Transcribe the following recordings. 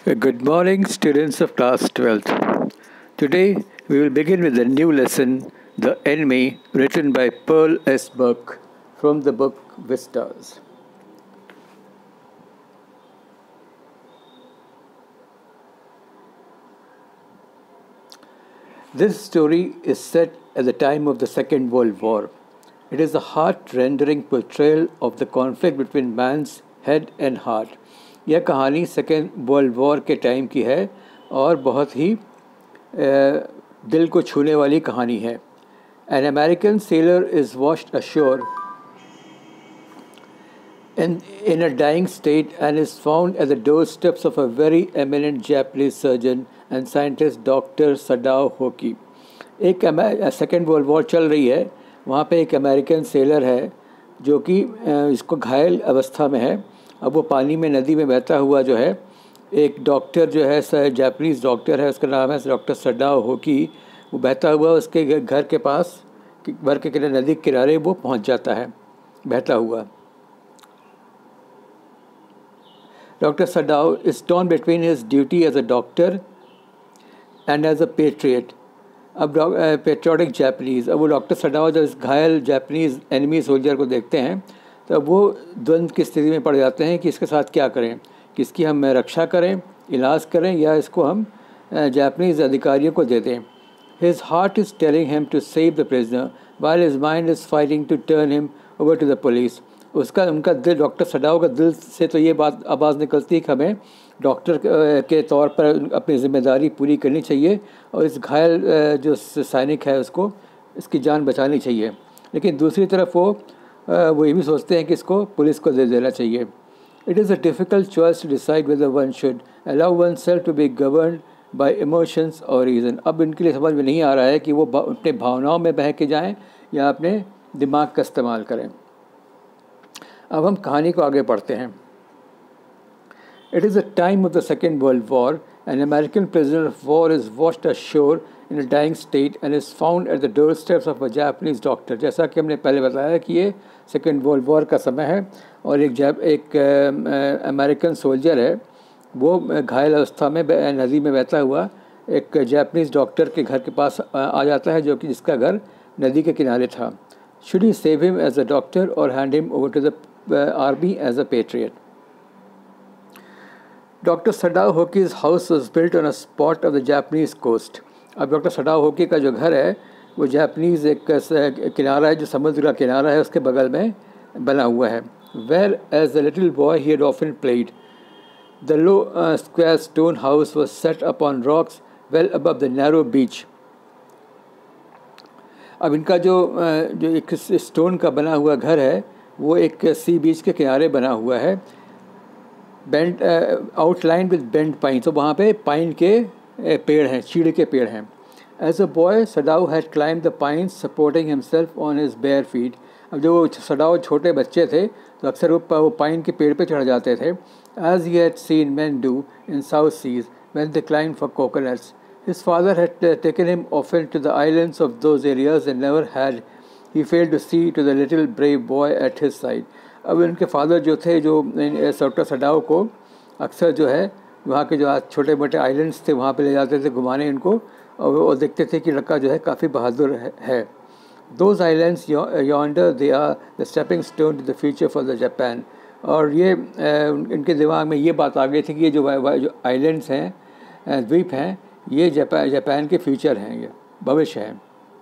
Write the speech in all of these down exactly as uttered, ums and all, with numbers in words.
Good morning, students of class twelfth. Today we will begin with a new lesson, The Enemy, written by Pearl S. Burke from the book Vistas. This story is set at the time of the Second World War. It is a heart-rending portrayal of the conflict between man's head and heart. यह कहानी second world war के time की है और बहुत ही दिल को छूने वाली कहानी है. An American sailor is washed ashore in, in a dying state and is found at the doorsteps of a very eminent Japanese surgeon and scientist Doctor Sadao Hoki. एक सेकेंड वर्ल्ड वॉर चल रही है. वहाँ पे एक American seller है जो कि इसको घायल अवस्था में है. अब वो पानी में नदी में बहता हुआ जो है एक डॉक्टर जो है जापानीज़ डॉक्टर है, उसका नाम है डॉक्टर सडाओ होकी. वो बहता हुआ उसके घर के पास घर के किनारे नदी के किनारे वो पहुंच जाता है बहता हुआ. Doctor Sadao is torn between his duty as a doctor and as a patriot. अब पेट्रियोटिक जापानीज़. अब वो डॉक्टर सडाओ जब इस घायल जापानीज़ एनिमी सोल्जर को देखते हैं तो वो द्वंद्व की स्थिति में पड़ जाते हैं कि इसके साथ क्या करें, किसकी हम रक्षा करें, इलाज करें या इसको हम जापानीज़ अधिकारियों को दे दें. His heart is telling him to save the prisoner while his mind is fighting to turn him over to the police. उसका उनका दिल डॉक्टर सडाओ का दिल से तो ये बात आवाज़ निकलती है कि हमें डॉक्टर के तौर पर अपनी ज़िम्मेदारी पूरी करनी चाहिए और इस घायल जो सैनिक है उसको इसकी जान बचानी चाहिए. लेकिन दूसरी तरफ वो वो ये भी सोचते हैं कि इसको पुलिस को दे देना चाहिए. It is a difficult choice to decide whether one should allow oneself to be governed by emotions और रीज़न. अब इनके लिए समझ में नहीं आ रहा है कि वो अपने भावनाओं में बह के जाएं या अपने दिमाग का इस्तेमाल करें. अब हम कहानी को आगे पढ़ते हैं. It is a time of the second world war. An American prisoner of war is washed ashore in a dying state and is found at the doorsteps of a Japanese doctor. जैसा कि हमने पहले बताया कि ये second world war का समय है और एक जब एक अमेरिकन सोल्जर है वो घायल अवस्था में नदी में बहता हुआ एक जापानीज़ डॉक्टर के घर के पास आ जाता है जो कि जिसका घर नदी के किनारे था. Should he save him as a doctor or hand him over to the army as a patriot? Doctor Sadao Hoki's house was built on a spot of the Japanese coast. अब डॉक्टर सडाओ होकी का जो घर है वो Japanese एक किनारा है जो समुद्र का किनारा है उसके बगल में बना हुआ है. Where as a little boy he had often played. The low square stone house was set upon rocks well above the narrow beach. अब इनका जो जो एक स्टोन का बना हुआ घर है वो एक सी बीच के किनारे बना हुआ है. Bent outline with bent pine. तो वहाँ पे पाइन के पेड़ हैं, चीड़ के पेड़ हैं. As a boy Sadao had climb the pines supporting himself on his bare feet. अब जो सडाओ छोटे बच्चे थे तो अक्सर वो, वो पाइन के पेड़ पे चढ़ जाते थे. As he had seen men do in south seas when they climb for coconuts. His father had taken him often to the islands of those areas and never had he failed to see to the little brave boy at his side. अब उनके father जो थे जो doctor Sadao को अक्सर जो है वहाँ के जो छोटे मोटे आइलैंड्स थे वहाँ पे ले जाते थे घुमाने इनको और वो देखते थे कि लड़का जो है काफ़ी बहादुर है. Those islands yonder they are the stepping stone to the future for the Japan. और ये इनके दिमाग में ये बात आ गई थी कि ये जो जो आइलैंड्स हैं द्वीप हैं ये जापान जापान के फ्यूचर हैं, ये भविष्य है.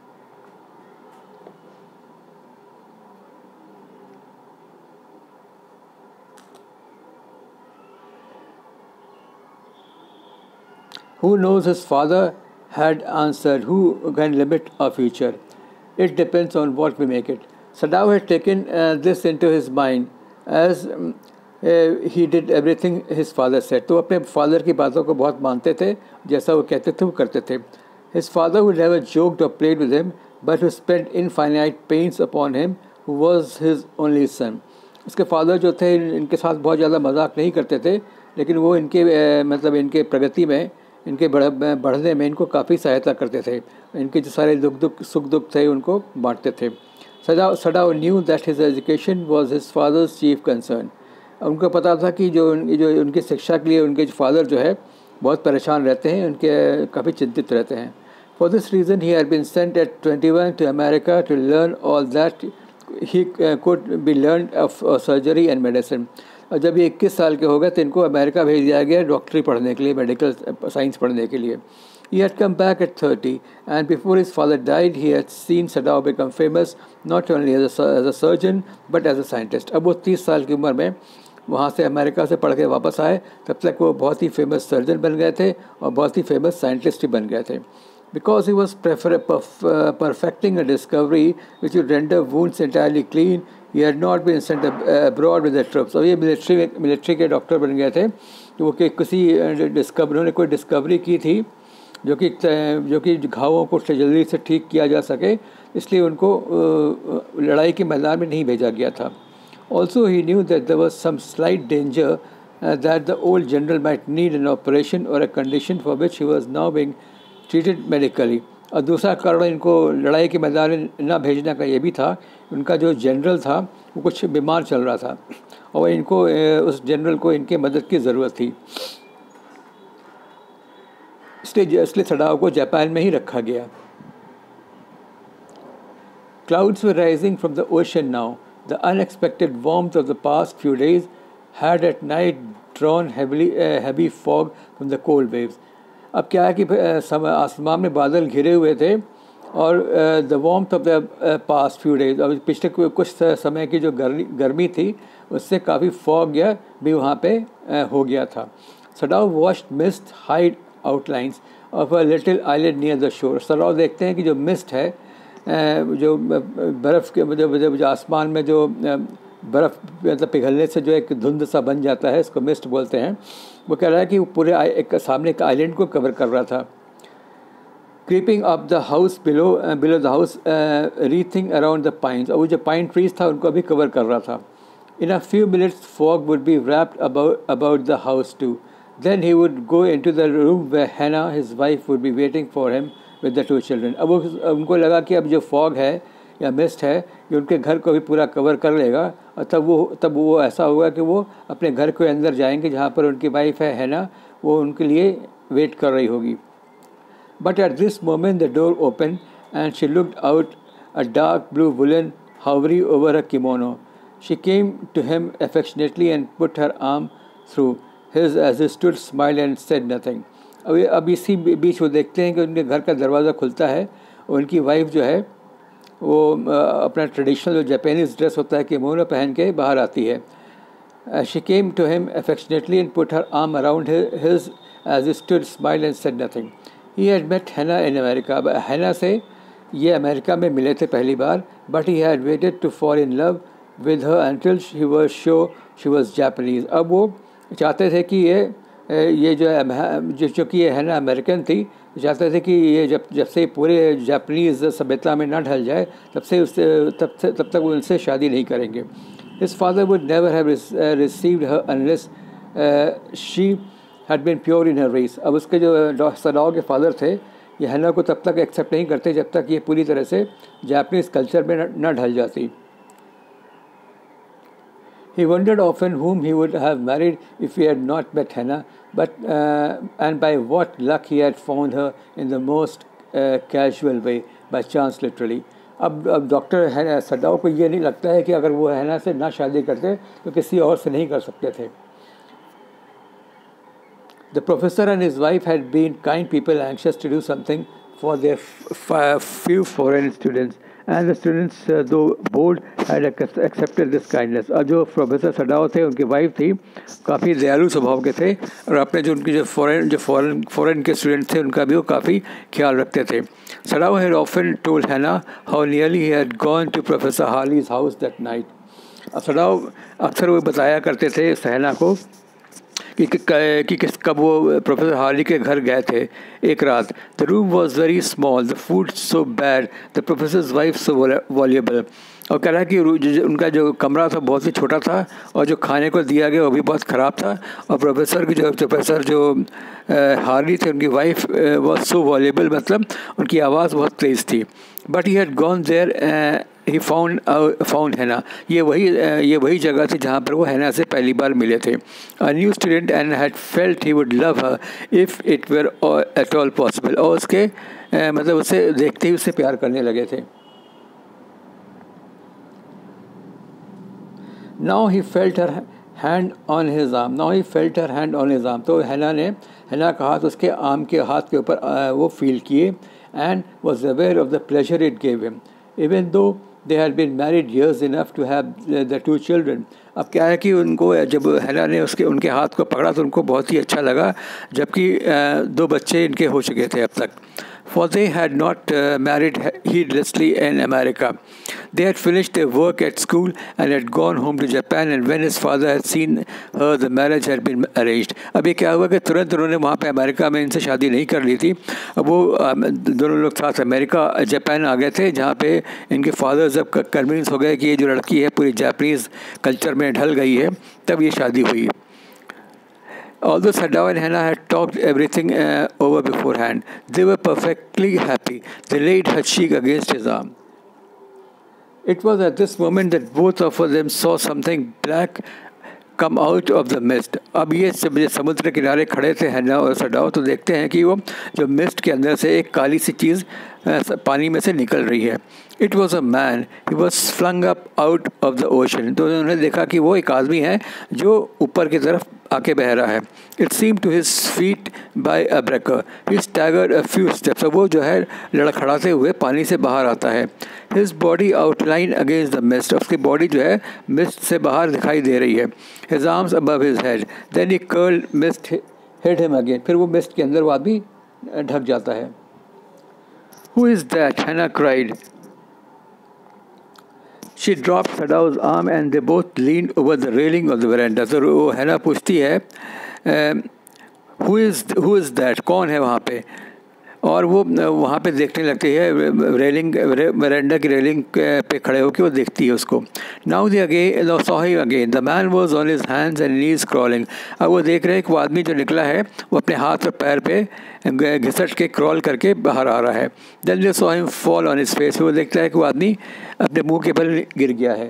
Who knows, his father had answered, who can limit our future? It depends on what we make it. Sadao had taken uh, this into his mind as um, uh, he did everything his father said. तो अपने father की बातों को बहुत मानते थे, जैसा वो कहते थे वो करते थे. His father would never joked or played with him, but who spent infinite pains upon him, who was his only son. उसके father जो थे इनके साथ बहुत ज़्यादा मजाक नहीं करते थे, लेकिन वो इनके मतलब इनके प्रगति में इनके बढ़ बढ़ने में इनको काफ़ी सहायता करते थे. इनके जो सारे दुख दुख सुख दुख थे उनको बांटते थे. Sadao Sadao knew that his education was his father's chief concern. उनको पता था कि जो जो उनकी शिक्षा के लिए उनके जो फादर जो है बहुत परेशान रहते हैं, उनके काफ़ी चिंतित रहते हैं. For this reason he had been sent at twenty-one to America to learn all that he could be learned of surgery and medicine. और जब ये इक्कीस साल के हो गए तो इनको अमेरिका भेज दिया गया डॉक्टरी पढ़ने के लिए, मेडिकल साइंस पढ़ने के लिए. He had come back at thirty, and before his father died, he had seen Sadao become famous not only as a, as a surgeon but as a scientist. अब वो तीस साल की उम्र में वहाँ से अमेरिका से पढ़ के वापस आए, तब तक वो बहुत ही फेमस सर्जन बन गए थे और बहुत ही फेमस साइंटिस्ट ही बन गए थे. Because he was prefer, perf, uh, perfecting a discovery which would render wounds entirely clean, he had not been sent abroad with the troops. और ये मिलिट्री मिलिट्री के डॉक्टर बन गए थे, वो कि किसी डिस्कवर उन्होंने कोई डिस्कवरी की थी जो कि जो कि घावों को जल्दी से ठीक किया जा सके, इसलिए उनको लड़ाई के मैदान में नहीं भेजा गया था. Also he knew that there was some slight danger uh, that the old general might need an operation or a condition for which he was now being treated medically. और दूसरा कारण इनको लड़ाई के मैदान में न भेजने का ये भी था, उनका जो जनरल था वो कुछ बीमार चल रहा था और इनको उस जनरल को इनके मदद की ज़रूरत थी, इसलिए इसलिए सडाओ को जापान में ही रखा गया. Clouds were rising from the ocean now. The unexpected warmth of the past few days had at night drawn heavily uh, heavy fog from the cold waves. अब क्या है कि आसमान में बादल घिरे हुए थे और the warmth of the past few days, अब पिछले कुछ समय की जो गर्मी गर्मी थी उससे काफ़ी फॉग या भी वहाँ पे हो गया था. Sadao watched mist hide outlines of a little island near the shore. Sadao देखते हैं कि जो मिस्ट है, जो बर्फ़ के जो जो आसमान में जो बर्फ़ मतलब पिघलने से जो एक धुंध सा बन जाता है, इसको मिस्ट बोलते हैं, वो कह रहा है कि वो पूरे एक सामने एक आइलैंड को कवर कर रहा था. Creeping up the house below below the house writhing around the pines, और वो जो पाइन ट्रीज था उनको अभी कवर कर रहा था. In a few minutes fog would be wrapped about about the house too. Then he would go into the room where Hana his wife would be waiting for him with the two children. अब वो उनको लगा कि अब जो fog है या mist है ये उनके घर को भी पूरा कवर कर लेगा, और तब वो तब वो ऐसा होगा कि वो अपने घर के अंदर जाएंगे जहाँ पर उनकी वाइफ है हैना, वो उनके लिए वेट कर रही होगी. But at this moment the door open and she looked out a dark blue woollen hovering over her kimono. She came to him affectionately and put her arm through his as he stood, smiled and said nothing. अब अब इसी बीच वो देखते हैं कि उनके घर का दरवाज़ा खुलता है और उनकी वाइफ जो है वो अपना ट्रेडिशनल जो जापानीज़ ड्रेस होता है किमोनो पहन के बाहर आती है. She came to him affectionately and put her arm around his as he stood, smile and said nothing. He had met Hana in America. हैना से ये अमेरिका में मिले थे पहली बार, but he had waited to fall in love with her until she was sure she was Japanese. अब वो चाहते थे कि ये ये जो जो चूँकि ये हैना अमेरिकन थी, चाहते थे कि ये जब जब से पूरे जापानीज़ सभ्यता में ना ढल जाए तब से उससे तब से तब तक वो उनसे शादी नहीं करेंगे. His father would never have received her unless she had been pure in her race. अब उसके जो सडाओ के फादर थे ये हैना को तब तक एक्सेप्ट नहीं करते जब तक ये पूरी तरह से जापानीज़ कल्चर में न ढल जाती. He wondered often whom he would have married if he had not met Henna, but uh, and by what luck he had found her in the most uh, casual way, by chance literally. अब अब doctor है Sadao को ये नहीं लगता है कि अगर वो हैना से ना शादी करते तो किसी और से नहीं कर सकते थे. The professor and his wife had been kind people anxious to do something for their f- few foreign students. And the students, uh, though bold, had accepted this kindness. और जो प्रोफेसर सडाओ थे उनकी wife थी काफ़ी दयालु स्वभाव के थे और अपने जो उनकी जो फॉरेन जो फॉरेन फॉरेन के स्टूडेंट थे उनका भी वो काफ़ी ख्याल रखते थे. Sadao had often told Hannah how nearly he had gone to Professor Harley's house that night. अब सडाओ अक्सर वो बताया करते थे हैना को कि कि किस कब वो प्रोफेसर हार्ली के घर गए थे एक रात. The room was very small, the food so bad, the professor's wife so voluble. और कह रहा है कि उनका जो कमरा था बहुत ही छोटा था और जो खाने को दिया गया वो भी बहुत ख़राब था. और प्रोफेसर की जो प्रोफेसर जो हार्ली थे उनकी वाइफ वॉज सो वॉल्यूबल, मतलब उनकी आवाज़ बहुत तेज़ थी. But he had gone there he found uh, found Hannah. ये वही uh, ये वही जगह थी जहाँ पर वो हैना से पहली बार मिले थे. A new student and had felt he would love her if it were all, at all possible. और उसके uh, मतलब उसे देखते ही उससे प्यार करने लगे थे. Now he felt her hand on his arm. Now he felt her hand on his arm. तो हैना ने हैना का हाथ उसके आर्म के हाथ के ऊपर वो फील किए and was aware of the pleasure it gave him, even though they had been married years enough to have the two children. अब क्या है कि उनको जब हैना ने उसके उनके हाथ को पकड़ा तो उनको बहुत ही अच्छा लगा, जबकि दो बच्चे इनके हो चुके थे अब तक. For they had not uh, married heedlessly in America. They had finished their work at school and had gone home to Japan, and when his father had seen her, the marriage had been arranged. अब ये क्या हुआ कि तुरंत उन्होंने वहाँ पे America में इनसे शादी नहीं कर ली थी. अब वो दोनों लोग साथ अमेरिका जापान आ गए थे, जहाँ पे इनके फादर जब कन्विंस हो गए कि ये जो लड़की है पूरी जापानीज़ कल्चर में ढल गई है, तब ये शादी हुई. Although Sadao and Hannah had talked everything uh, over beforehand, they were perfectly happy. They laid her cheek against his arm. It was at this moment that both of them saw something black come out of the mist. अब ये समुद्र किनारे खड़े थे हैना और Sadao, तो देखते हैं कि वो जो मिस्ट के अंदर से एक काली सी चीज़ पानी में से निकल रही है. It was a man. He was flung up out of the ocean. तो उन्होंने देखा कि वो एक आदमी है जो ऊपर की तरफ आके बह रहा है. It seemed to his feet by a breaker. He staggered a few steps. अब वो जो है लड़खड़ाते हुए पानी से बाहर आता है. His body outlined against the mist. उसकी बॉडी जो है मिस्ट से बाहर दिखाई दे रही है. His arms above his head. Then he curled mist hid him again. फिर वो मिस्ट के अंदर वो आदमी ढक जाता है. Who is that? Hannah cried. She dropped Sadao's arm and they both leaned over the railing of the veranda. So वो हैना पूछती है, who is who is that? कौन है वहाँ पे? और वो वहाँ पे देखने लगती है, रेलिंग वरेंडा की रेलिंग पे खड़े होकर वो देखती है उसको. Now they again saw him again. The man was on his hands and knees crawling. अब वो देख रहे हैं कि वो आदमी जो निकला है वो अपने हाथ और पैर पे घिसट के क्रॉल करके बाहर आ रहा है. Then they saw him fall on his face. वो देखता है कि वो आदमी अपने मुंह के बल गिर गया है.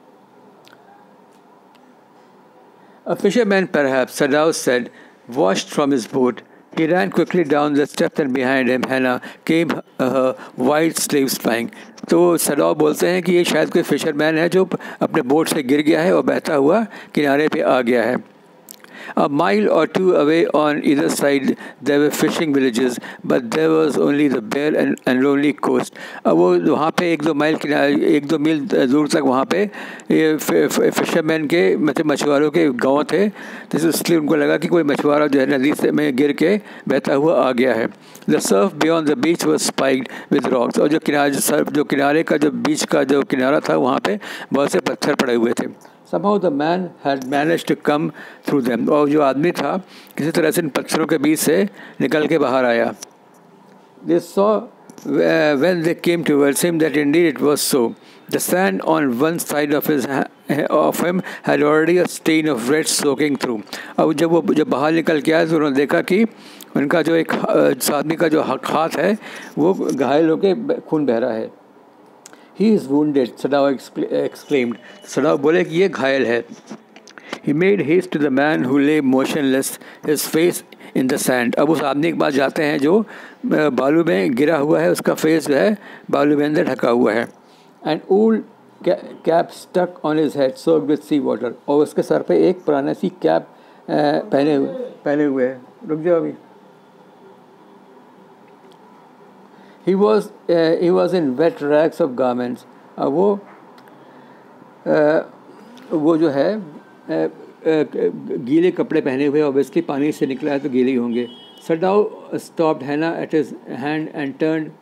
A fisherman perhaps, Sadao said, washed from his boat. He ran quickly down the steps and behind him Hannah came her white sleeves flying. तो सदाओ बोलते हैं कि ये शायद कोई फिशरमैन है जो अपने बोट से गिर गया है और बहता हुआ किनारे पे आ गया है. A mile or two away on either side there were fishing villages, but there was only the bare and, and lonely coast. अब वो वहाँ पे एक दो माइल किनारे एक दो मील दूर तक वहाँ पे ये फिशरमैन के मतलब मछुआरों के गांव थे, तो इसलिए उनको लगा कि कोई मछुआरा जो है नदी से में गिर के बहता हुआ आ गया है. The surf beyond the beach was spiked with rocks. और जो किनारे सर्फ जो किनारे का जो बीच का जो किनारा था वहाँ पे बहुत से पत्थर पड़े हुए थे. Somehow the man had managed to come through them. और जो आदमी था किसी तरह से इन पत्थरों के बीच से निकल के बाहर आया. They saw uh, when they came towards him that indeed it was so. The sand on one side of his of him had already a stain of red soaking through. अब जब वो जब बाहर निकल के आए तो उन्होंने देखा कि उनका जो एक आदमी का जो हाथ है वो घायल होकर खून बह रहा है. He is wounded, Sadao exclaimed. Sadao बोले कि ये घायल है. He made haste to the man who lay motionless, his face in the sand. अब उस आदमी के पास जाते हैं जो बालू में गिरा हुआ है, उसका फेस जो है बालू में अंदर ढका हुआ है. An old cap stuck on his head, soaked with sea water. और उसके सर पे एक पुराना सी कैप पहने हुए पहने हुए है. रुक जाओ अभी. He was uh, he was in wet rags of garments. अब वो uh, वो जो है uh, uh, गीले कपड़े पहने हुए, obviously पानी से निकला है तो गीले होंगे. Sadao stopped Hannah at his hand and turned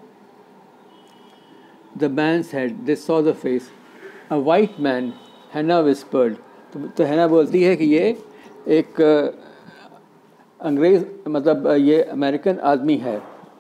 the man's head. They saw the face. A white man, Hannah whispered. तो, तो Hannah बोलती है कि ये एक uh, अंग्रेज़ मतलब uh, ये अमेरिकन आदमी है.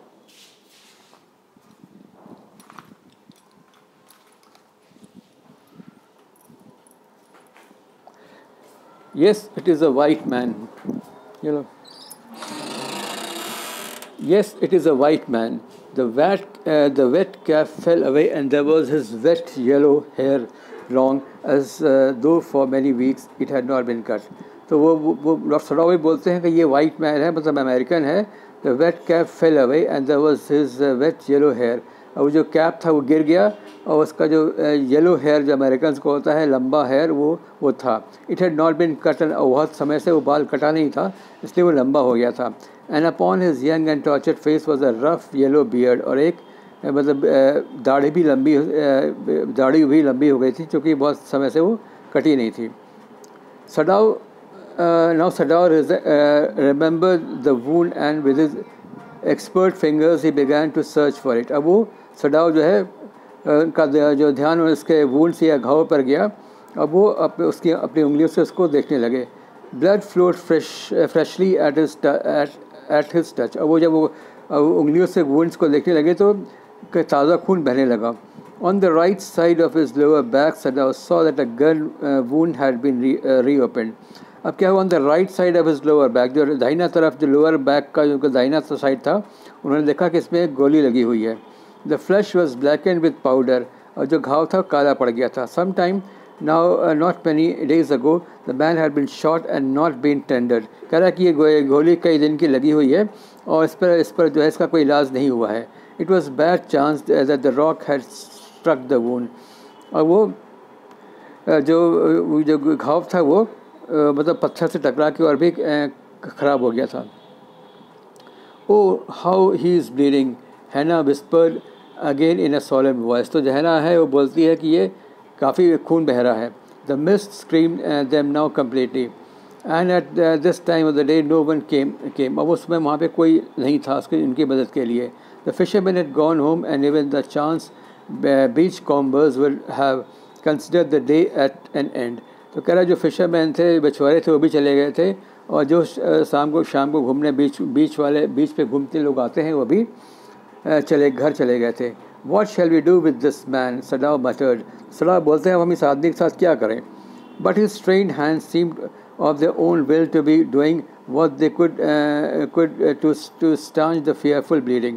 Yes, it is a white man. You know. Yes, it is a white man. The wet, uh, the wet cap fell away and there was his wet yellow hair long as uh, though for many weeks it had not been cut. तो वो वो doctor Sadao भी बोलते हैं कि ये white man है, मतलब अमेरिकन है. The wet cap fell away and there was his wet yellow hair. और जो कैप था वो गिर गया और उसका जो येलो हेयर जो अमेरिकन को होता है, लंबा हेयर, वो वो था. It had not been cut, बहुत समय से वो बाल कटा नहीं था, इसलिए वो लंबा हो गया था. And upon his young and tortured face was a rough yellow beard. और एक मतलब दाढ़ी भी लंबी दाढ़ी भी लंबी हो गई थी क्योंकि बहुत समय से वो कटी नहीं थी. Sadao Uh, now Sadao uh, remembered the wound and with his expert fingers he began to search for it. अब वो सडाओ जो है उनका जो ध्यान उसके वूंड से या घाव पर गया. अब वो अप, उसकी अपनी उंगलियों से उसको देखने लगे. Blood flowed fresh freshly at his at his touch. अब वो जब वो उंगलियों से वूंड्स को देखने लगे तो ताज़ा खून बहने लगा. On the right side of his lower back, Sadao saw that a gun uh, wound had been re, uh, reopened. अब क्या हुआ, on the right side of his lower back, जो दाहिना तरफ जो लोअर बैक का जो दाहिना साइड था, उन्होंने देखा कि इसमें एक गोली लगी हुई है. The flesh was black and with powder. और जो घाव था काला पड़ गया था. Some time now not many days ago the man had been shot and not been tendered. कह रहा कि ये गोली कई दिन की लगी हुई है और इस पर इस पर जो है इसका कोई इलाज नहीं हुआ है. It was bad chance that the rock had struck the wound. और वो जो जो घाव था वो मतलब पत्थर से टकरा के और भी ख़राब हो गया था. Oh how he is bleeding, Hana whispered again in a solemn voice. तो जो हैना है वो बोलती है कि ये काफ़ी खून बह रहा है. The mist scream them now completely and at this time of the day no one came came. अब उस समय वहाँ पे कोई नहीं था उसके उनकी मदद के लिए. The fisherman had gone home and even the chance beach combers will have considered the day at an end. तो कह रहा जो फिशरमैन थे, बछुआरे थे, वो भी चले गए थे. और जो शाम को शाम को घूमने बीच बीच वाले बीच पे घूमते लोग आते हैं वो भी चले घर चले गए थे. What shall we do with this man? Sadao muttered. Sadao बोलते हैं हम इस आदमी के साथ क्या करें. But his strained hands seemed of their own will to be doing what they could uh, could uh, to to stanch the fearful bleeding.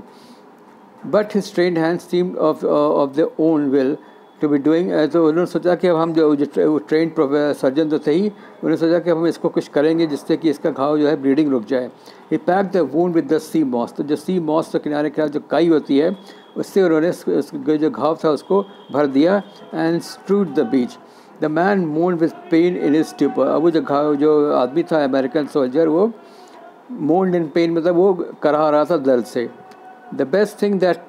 But his strained hands seemed of uh, of their own will to be doing. तो उन्होंने सोचा कि अब हम जो जो train surgeon तो थे ही, उन्होंने सोचा कि हम इसको कुछ करेंगे जिससे कि इसका घाव जो है ब्लीडिंग रुक जाए. He pack the wound with the sea moss. तो जो सी मॉस के किनारे किनारे जो काई होती है उससे उन्होंने जो घाव था उसको भर दिया. And strode the beach. The man moaned with pain in his stupor. अब वो जो घाव जो आदमी था अमेरिकन सोल्जर, वो मोन्ड इन पेन मतलब वो करा रहा था दर्द से. The best thing that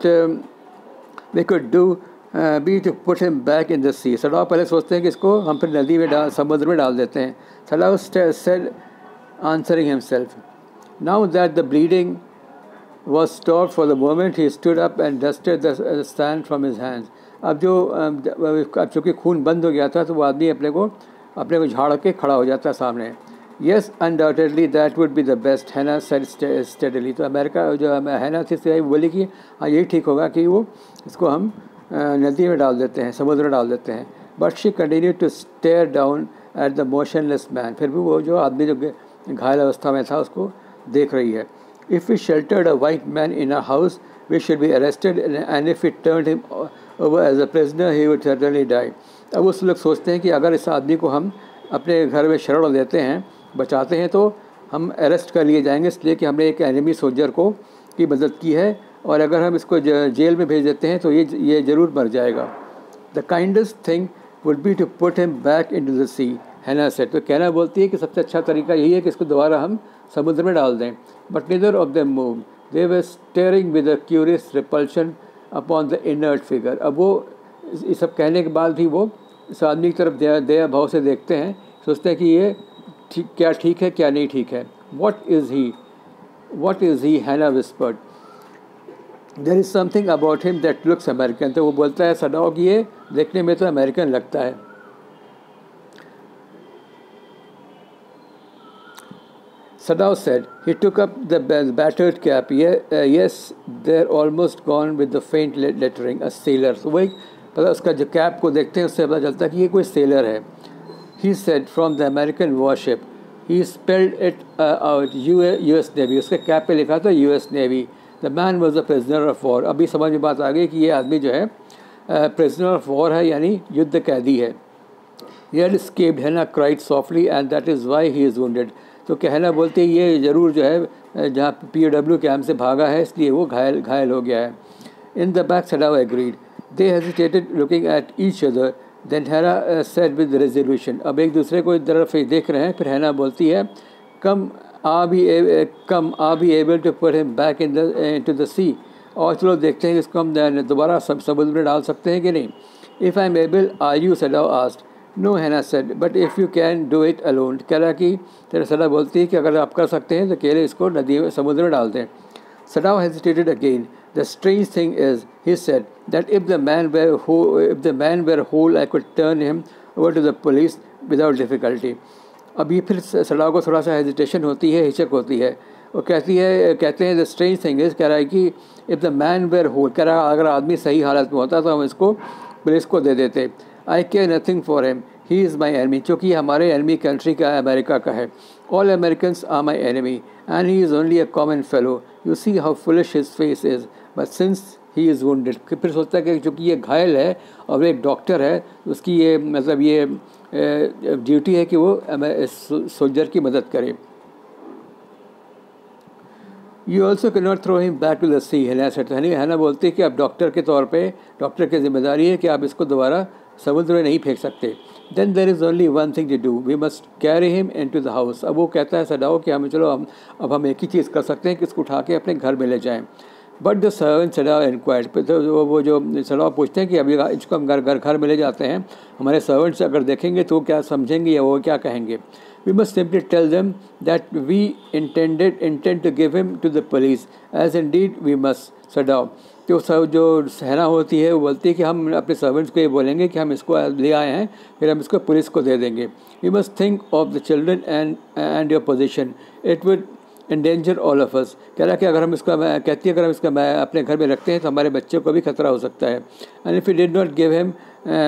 we could do be to put him back in the sea. Sadao पहले सोचते हैं कि इसको हम फिर नदी में डाल समुद्र में डाल देते हैं. Sadao said answering himself. Now that the bleeding was stopped for the moment he stood up and dusted the sand from his hands. अब जो अब चूँकि खून बंद हो गया था तो वो आदमी अपने को अपने को झाड़ के खड़ा हो जाता है सामने. Yes undoubtedly that would be the best, Hana said steadily. तो अमेरिका जो हैना थी बोली कि हाँ यही ठीक होगा कि वो इसको हम नदी में डाल देते हैं, समुद्र में डाल देते हैं. But she continue to stare down at the motionless man. फिर भी वो जो आदमी जो घायल अवस्था में था उसको देख रही है. If we sheltered a white man in a house we should be arrested and if it turned him over as a prisoner he would certainly die. अब उस लोग सोचते हैं कि अगर इस आदमी को हम अपने घर में शरण देते हैं, बचाते हैं, तो हम अरेस्ट कर लिए जाएंगे इसलिए कि हमने एक एनिमी सोल्जर को की मदद की है, और अगर हम इसको जेल में भेज देते हैं तो ये ये ज़रूर मर जाएगा. The kindest thing would be to put him back in to the sea, Hana said. तो कहना बोलती है कि सबसे अच्छा तरीका यही है कि इसको दोबारा हम समुद्र में डाल दें. But neither of them move. They were staring with a curious repulsion upon the inert figure. अब वो इस सब कहने के बाद भी वो इस आदमी की तरफ दया दया भाव से देखते हैं, सोचते हैं कि ये ठीक क्या ठीक है क्या नहीं ठीक है. What is he what is he Hana whispered. There is something about him that looks American. तो वो बोलता है सडाओ कि ये देखने में तो अमेरिकन लगता है. Sadao said. He took up the battered cap. Yes, they're almost gone with the faint lettering. A sailor. So वही पता उसका जो कैप को देखते हैं उससे पता चलता है कि ये कोई सेलर है. He said from the American warship. He spelled it uh, out. U S Navy. उसके कैप पे लिखा था U S Navy. The man was a prisoner of war. अभी समझ में बात आ गई कि ये आदमी जो है प्रिजनर ऑफ वॉर है, यानी युद्ध कैदी है। He had escaped, Hannah cried softly, and that is why he is wounded. तो कहना बोलते ही ये ज़रूर जो है जहाँ पी ओ डब्ल्यू कैम्प से भागा है, इसलिए वो घायल घायल हो गया है। In the back, Sadao agreed. They hesitated, looking at each other. Then Hannah uh, said with resolution. अब एक दूसरे को एक तरफ देख रहे हैं, फिर हैना बोलती है, Come, I'll be come, I'll be able to put him back in the uh, into the sea. और चलो देखते हैं इसको हम दोबारा सब समुद्र में डाल सकते हैं कि नहीं। If I'm able, are you? Sadao asked. No, Hana said, but if you can do it alone. कह रहा कि तेरा सदा बोलती है कि अगर आप कर सकते हैं तो अकेले इसको नदी में समुद्र में डाल दें। Sadao hesitated again. The strange thing is, he said, that if the man were हो if the man were whole I could turn him over to the police without difficulty. अब ये फिर सडाओ को थोड़ा सा हेजिटेशन होती है, हिचक होती है। वो कहती है कहते हैं द स्ट्रेंज थिंग इज, कह रहा है कि if the man were whole, कह रहा अगर आदमी सही हालत में होता तो हम इसको पुलिस को दे देते। I care nothing for him, he is my enemy, क्योंकि हमारे एनिमी कंट्री का है, अमेरिका का है। All Americans are my enemy and he is only a common fellow. You see how foolish his face is, but since he is wounded. फिर सोचता है कि चूँकि ये घायल है और एक डॉक्टर है, उसकी ये मतलब ये ड्यूटी है कि वो सोल्जर की मदद करे। You also can not throw him back to the sea, Hana said. हैना बोलती है कि अब डॉक्टर के तौर पे डॉक्टर की जिम्मेदारी है कि आप इसको दोबारा समुद्र में नहीं फेंक सकते। Then there is only one thing to do, we must carry him in to the house. अब वो कहता है सडाओ कि हम चलो हम अब हम एक ही चीज़ कर सकते हैं कि इसको उठा के अपने घर में ले जाएँ। But the servant Sadao inquired, तो वो जो सडाओ पूछते हैं कि अभी इसको हम घर घर घर में ले जाते हैं, हमारे सर्वेंट्स अगर देखेंगे तो क्या समझेंगे या वो क्या कहेंगे। We must simply tell them that we intended intend to give him to the police, as indeed we must. Sadao तो सब जो सहना होती है वो बोलती है कि हम अपने सर्वेंट्स को ये बोलेंगे कि हम इसको ले आए हैं, फिर हम इसको पुलिस को दे देंगे। We must think of the children and and your position. It would endanger all of us. कह रहा कि अगर हम इसका कहती है अगर हम इसका अपने घर में रखते हैं तो हमारे बच्चों को भी खतरा हो सकता है। And if we did not give him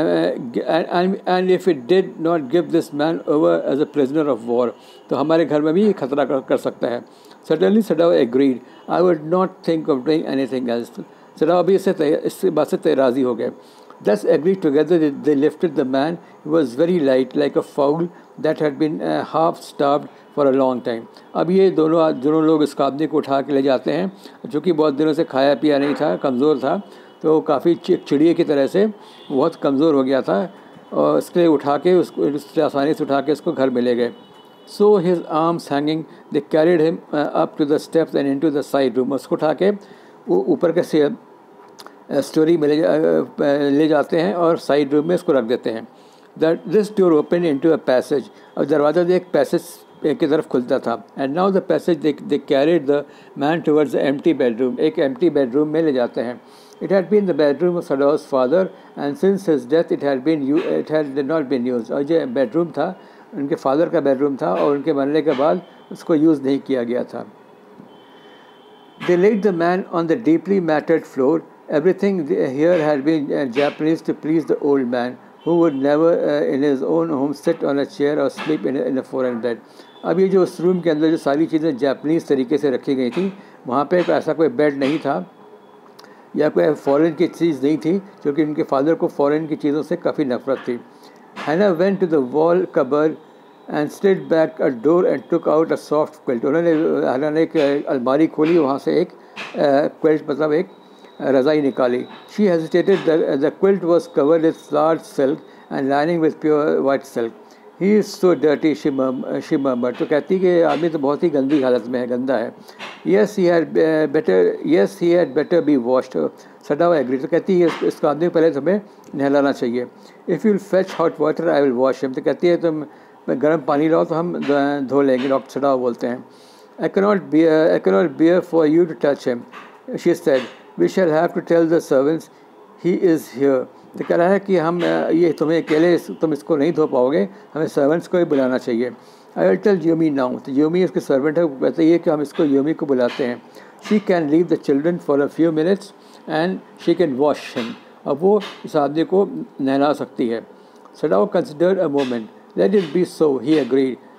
uh, and, and if it did not give this man over as a prisoner of war, तो हमारे घर में भी खतरा कर, कर सकता है। Suddenly Sadao agreed. I would not think of doing anything else. Sadao अभी इससे इस बात से राज़ी हो गए। Thus agreed together, they lifted the man. He was very light, like a fowl that had been uh, half starved for a long time. अब ये दोनों दोनों लोग इस आदमी को उठा के ले जाते हैं, जो कि बहुत दिनों से खाया पिया नहीं था, कमज़ोर था, तो काफ़ी चिड़िए की तरह से बहुत कमज़ोर हो गया था, और इसके उठा के उसको उससे आसानी से उठा के उसको घर में ले गए। So his arms hanging, they carried him uh, up to the steps and into the side room. उसको उठा के वो ऊपर के से स्टोरी में ले, जा, ले जाते हैं और साइड रूम में इसको रख देते हैं। That this door open into a passage. और दरवाज़ा जो एक पैसेज की तरफ खुलता था। And now the passage they carried the man towards the empty bedroom. एक एम्प्टी बेडरूम में ले जाते हैं। It had been the bedroom of Sadao's father and since his death it had been it had not been use. और जो bedroom था उनके father का बेडरूम था और उनके मरने के बाद उसको यूज़ नहीं किया गया था। They laid the man on the deeply matted floor. Everything here had been uh, Japanese to please the old man, who would never uh, in his own home sit on a chair or sleep in a, in a foreign bed. अब ये जो उस room के अंदर जो सारी चीज़ें Japanese तरीके से रखी गई थी, वहाँ पे ऐसा कोई बेड नहीं था या कोई फॉरेन की चीज़ नहीं थी, क्योंकि उनके फादर को फॉरेन की चीज़ों से काफ़ी नफरत थी। Hannah went to the wall cupboard and slid back a door and took out a soft quilt. उन्होंने हना ने एक अलमारी खोली, वहाँ से एक क्विल्ट मतलब एक रज़ाई निकाली। She hesitated. The, the quilt was covered with large silk and lining with pure white silk. He is so dirty, she murmured. She murmured. तो कहती कि आदमी तो बहुत ही गंदी हालत में है, गंदा है। Yes, he had better. Yes, he had better be washed. Sadao agree. तो कहती है इस आदमी को पहले तुम्हें नहलाना चाहिए। If you'll fetch hot water, I will wash him. तो कहती है तुम गर्म पानी लाओ तो हम धो लेंगे। डॉक्टर सडाओ बोलते हैं। I cannot bear, I cannot bear for you to touch him. She said, we shall have to tell the servants he is here. तो कह रहा है कि हम ये तुम्हें अकेले तुम इसको नहीं धो पाओगे, हमें सर्वेंट्स को ही बुलाना चाहिए। I will tell Yumi now. तो यूमी इसके सर्वेंट है, कहते हैं कि हम इसको यूमी को बुलाते हैं। She can leave the children for a few minutes and she can wash him. अब वो इस आदमी को नहला सकती है। Sadao considered a moment. Let it be so, he agreed.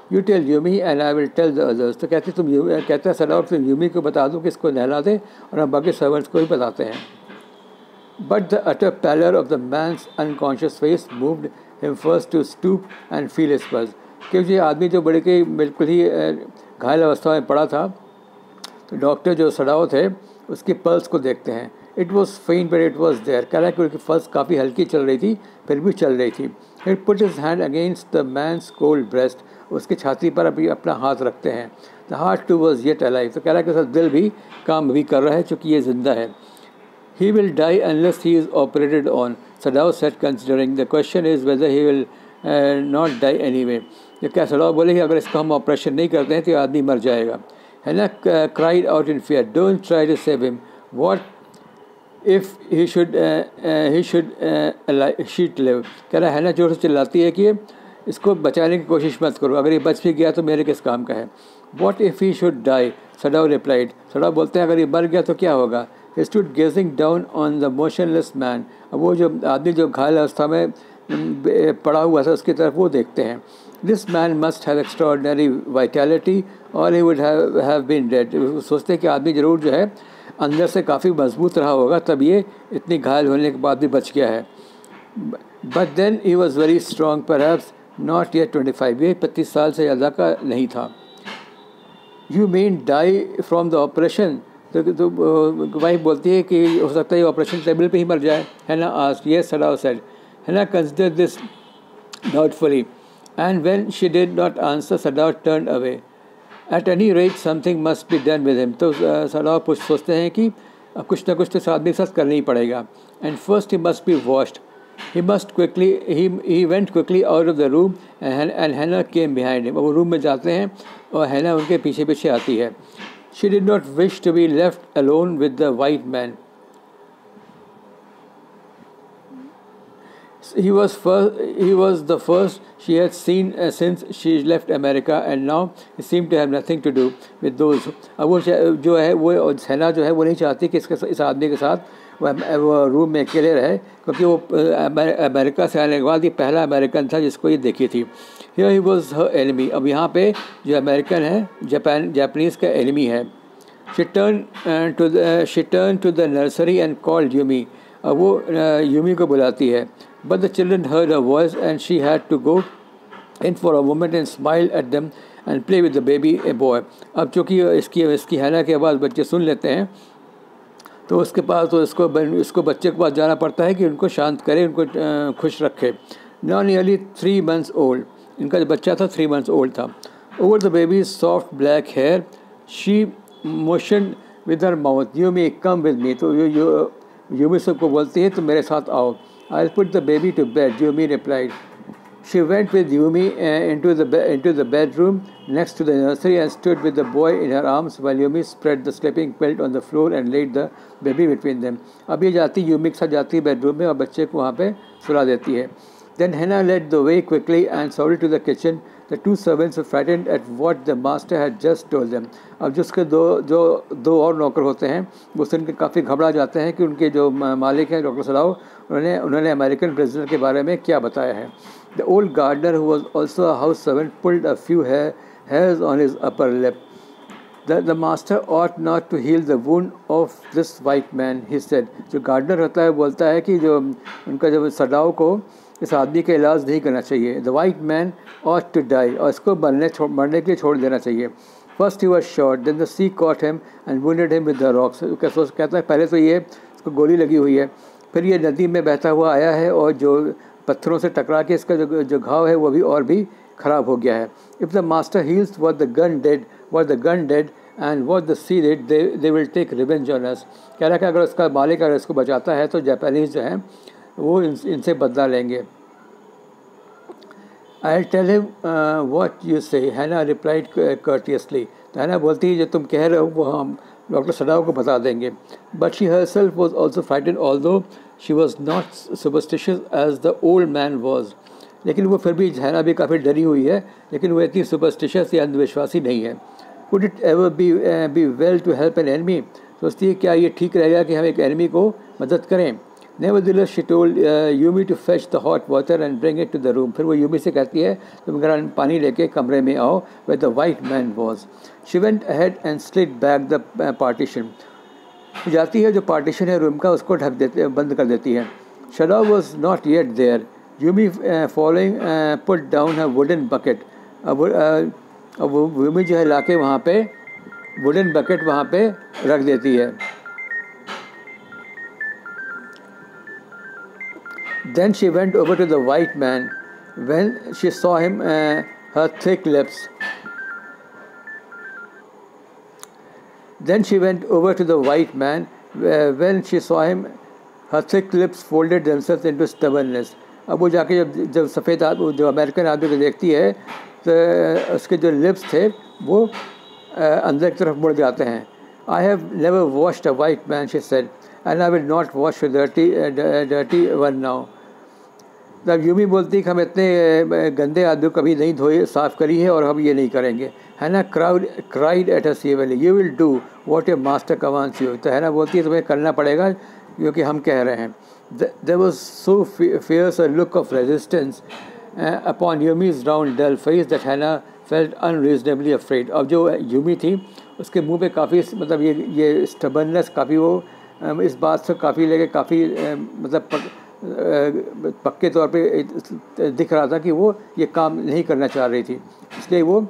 You tell Yumi and I will tell the others. तो कहते तुम कहते हैं सदाओ तुम यूमी को बता दो कि इसको नहला दे और हम बाकी सर्वेंट्स को भी बताते हैं। But the utter pallor of the man's unconscious face moved him first to stoop and feel his pulse. क्योंकि ये आदमी जो बड़े के बिल्कुल ही घायल अवस्था में पड़ा था, तो डॉक्टर जो सदाओ थे उसकी पल्स को देखते हैं। It was faint but it was there. कह रहा है कि उनकी पल्स काफ़ी हल्की चल रही थी, फिर भी चल रही थी। He put his hand against the man's cold breast. उसकी छाती पर अभी अपना हाथ रखते हैं। The heart too was yet alive. तो कह रहा है कि उसका दिल भी काम भी कर रहा है चूँकि ये जिंदा है। He will die unless he is operated on, Sadao said considering. The question is whether he will not die any way. ये क्या सदाओ बोले कि अगर इसका हम ऑपरेशन नहीं करते हैं तो आदमी मर जाएगा। Hana cried out in fear, don't try to save him, what if he should he should शीट लिव। कह रहा है हैना जोर से चिल्लाती है कि इसको बचाने की कोशिश मत करो, अगर ये बच भी गया तो मेरे किस काम का है। What if he should die, Sadao replied. Sadao बोलते हैं अगर ये मर गया तो क्या होगा। He stood gazing down on the motionless man. अब वो जो आदमी जो घायल अवस्था में पड़ा हुआ था उसकी तरफ वो देखते हैं। This man must have extraordinary vitality or he would have been dead. सोचते हैं कि आदमी ज़रूर जो है अंदर से काफ़ी मजबूत रहा होगा, तब ये इतनी घायल होने के बाद भी बच गया है। But then he was very strong, perhaps not yet twenty five. ये पच्चीस साल से ज़्यादा का नहीं था। You mean die from the operation. तो, तो वाइफ बोलती है कि हो सकता है ये ऑपरेशन टेबल पे ही मर जाए। Hana asked. Yes, Sadao said. Hana considered this doubtfully and when she did not answer Sadao turned away. At any rate something must be done with him. तो सदाओ कुछ सोचते हैं कि कुछ ना कुछ तो इस आदमी के साथ करना ही पड़ेगा। And first he must be washed. He must quickly he he went quickly out of the room and and Hannah came behind him. वो रूम में जाते हैं और हैना उनके पीछे पीछे आती है। She did not wish to be left alone with the white man. He was first, he was the first she had seen uh, since she left America, and now he seemed to have nothing to do with those. अब वो जो है वो हैना जो है वो नहीं चाहती कि इसके इस आदमी के साथ वो रूम में अकेले रहे, क्योंकि वो अमेरिका से आने के बाद ये पहला अमेरिकन था जिसको ये देखी थी। Here he was her enemy. अब यहाँ पे जो अमेरिकन है जापान जापानीज़ का एनिमी है। She turn to the she turn to the nursery and called Yumi. अब वो यूमी को बुलाती है। But the children heard her voice and she had to go in for a moment and smile at them and play with the baby a boy. अब चूँकि इसकी इसकी हैना की आवाज़ बच्चे सुन लेते हैं तो उसके पास तो इसको इसको बच्चे के पास जाना पड़ता है कि उनको शांत करे, उनको खुश रखे। नॉ नियरली थ्री मंथ्स ओल्ड। इनका जो बच्चा था थ्री मंथ्स ओल्ड था। Over the baby soft black hair she motion with her mouth, you may come with me. तो यू यूमी सबको बोलती है तो मेरे साथ आओ। I will put the baby to bed, Yumi replied. She went with Yumi uh, into the be- into the bedroom next to the nursery and stood with the boy in her arms while Yumi spread the sleeping quilt on the floor and laid the baby between them. अब ये जाती Yumi के साथ जाती है bedroom में और बच्चे को वहाँ पे सुला देती है। Then Hannah led the way quickly and shouted to the kitchen. The two servants were frightened at what the master had just told them. अब जो उसके दो जो दो और नौकर होते हैं वो सुन के काफ़ी घबरा जाते हैं कि उनके जो मालिक हैं डॉक्टर सदाओ उन्होंने उन्होंने अमेरिकन प्रिजनर के बारे में क्या बताया है। The old gardener, who was also a house servant, pulled a few hair, hairs on his upper lip. The, the master ought not to heal the wound of this white man, he said. जो gardener होता है बोलता है कि जो उनका जब सदाओ को इस आदमी का इलाज नहीं करना चाहिए। The white man ought to die, और इसको मरने मरने के लिए छोड़ देना चाहिए। First he was shot, then the sea caught him and wounded him with the rocks. कैसे कहता है पहले तो ये इसको गोली लगी हुई है, फिर ये नदी में बहता हुआ आया है और जो पत्थरों से टकरा के इसका जो जो घाव है वो भी और भी ख़राब हो गया है। If the master heals what the gun did what the gun did and what the sea did they they will take revenge on us. कह रहा है कि अगर उसका मालिक अगर इसको बचाता है तो जापानीज़ जो हैं वो इन, इनसे बदला लेंगे। I will tell him what you say, Hana replied कर्टियसली। तो हैना बोलती है जो तुम कह रहे हो वो हम डॉक्टर सदाओ को बता देंगे। But she herself was also frightened although she was not superstitious as the old man was. लेकिन वो फिर भी हैना भी काफ़ी डरी हुई है, लेकिन वो इतनी सुपरस्टिशियस या अंधविश्वासी नहीं है। Could it ever be be well to help an enemy. सोचती है क्या ये ठीक रहेगा कि हम एक एनिमी को मदद करें। Nevertheless, she told uh, Yumi to fetch the hot water and bring it to the room. फिर वो यूमी से कहती है तुम गर्म पानी लेके कमरे में आओ where the white man was. She went ahead and slid back the uh, partition. जाती है जो पार्टीशन है रूम का उसको ढक देते बंद कर देती है. Shadao was not yet there. Yumi uh, following uh, put down her wooden bucket. अब uh, वो यूमी जो है लाके वहाँ पे वुडन बकेट वहाँ पे रख देती है. Then she went over to the white man. When she saw him, uh, her thick lips. Then she went over to the white man. Uh, when she saw him, her thick lips folded themselves into stubbornness. अब वो जाके जब जब सफ़ेद आदमी जो American आदमी को देखती है तो उसके जो लिप्स थे वो अंदर की तरफ मुड़ जाते हैं. I have never washed a white man, she said, and I will not wash a dirty, uh, dirty one now. तब यूमी बोलती कि हम इतने गंदे आदमी कभी नहीं धोए साफ़ करी है और हम ये नहीं करेंगे. Hana crowd cried at a severely you will do what your master commands you. तो हैना बोलती है तुम्हें करना पड़ेगा क्योंकि हम कह रहे हैं. There was so fierce a look of resistance upon Yumi's round dull face that Hana felt unreasonably afraid. अब जो यूमी थी उसके मुंह पे काफ़ी मतलब ये ये स्टबर्ननेस काफ़ी वो इस बात से काफ़ी लेके काफ़ी मतलब पक्के तौर पे दिख रहा था कि वो ये काम नहीं करना चाह रही थी. इसलिए वो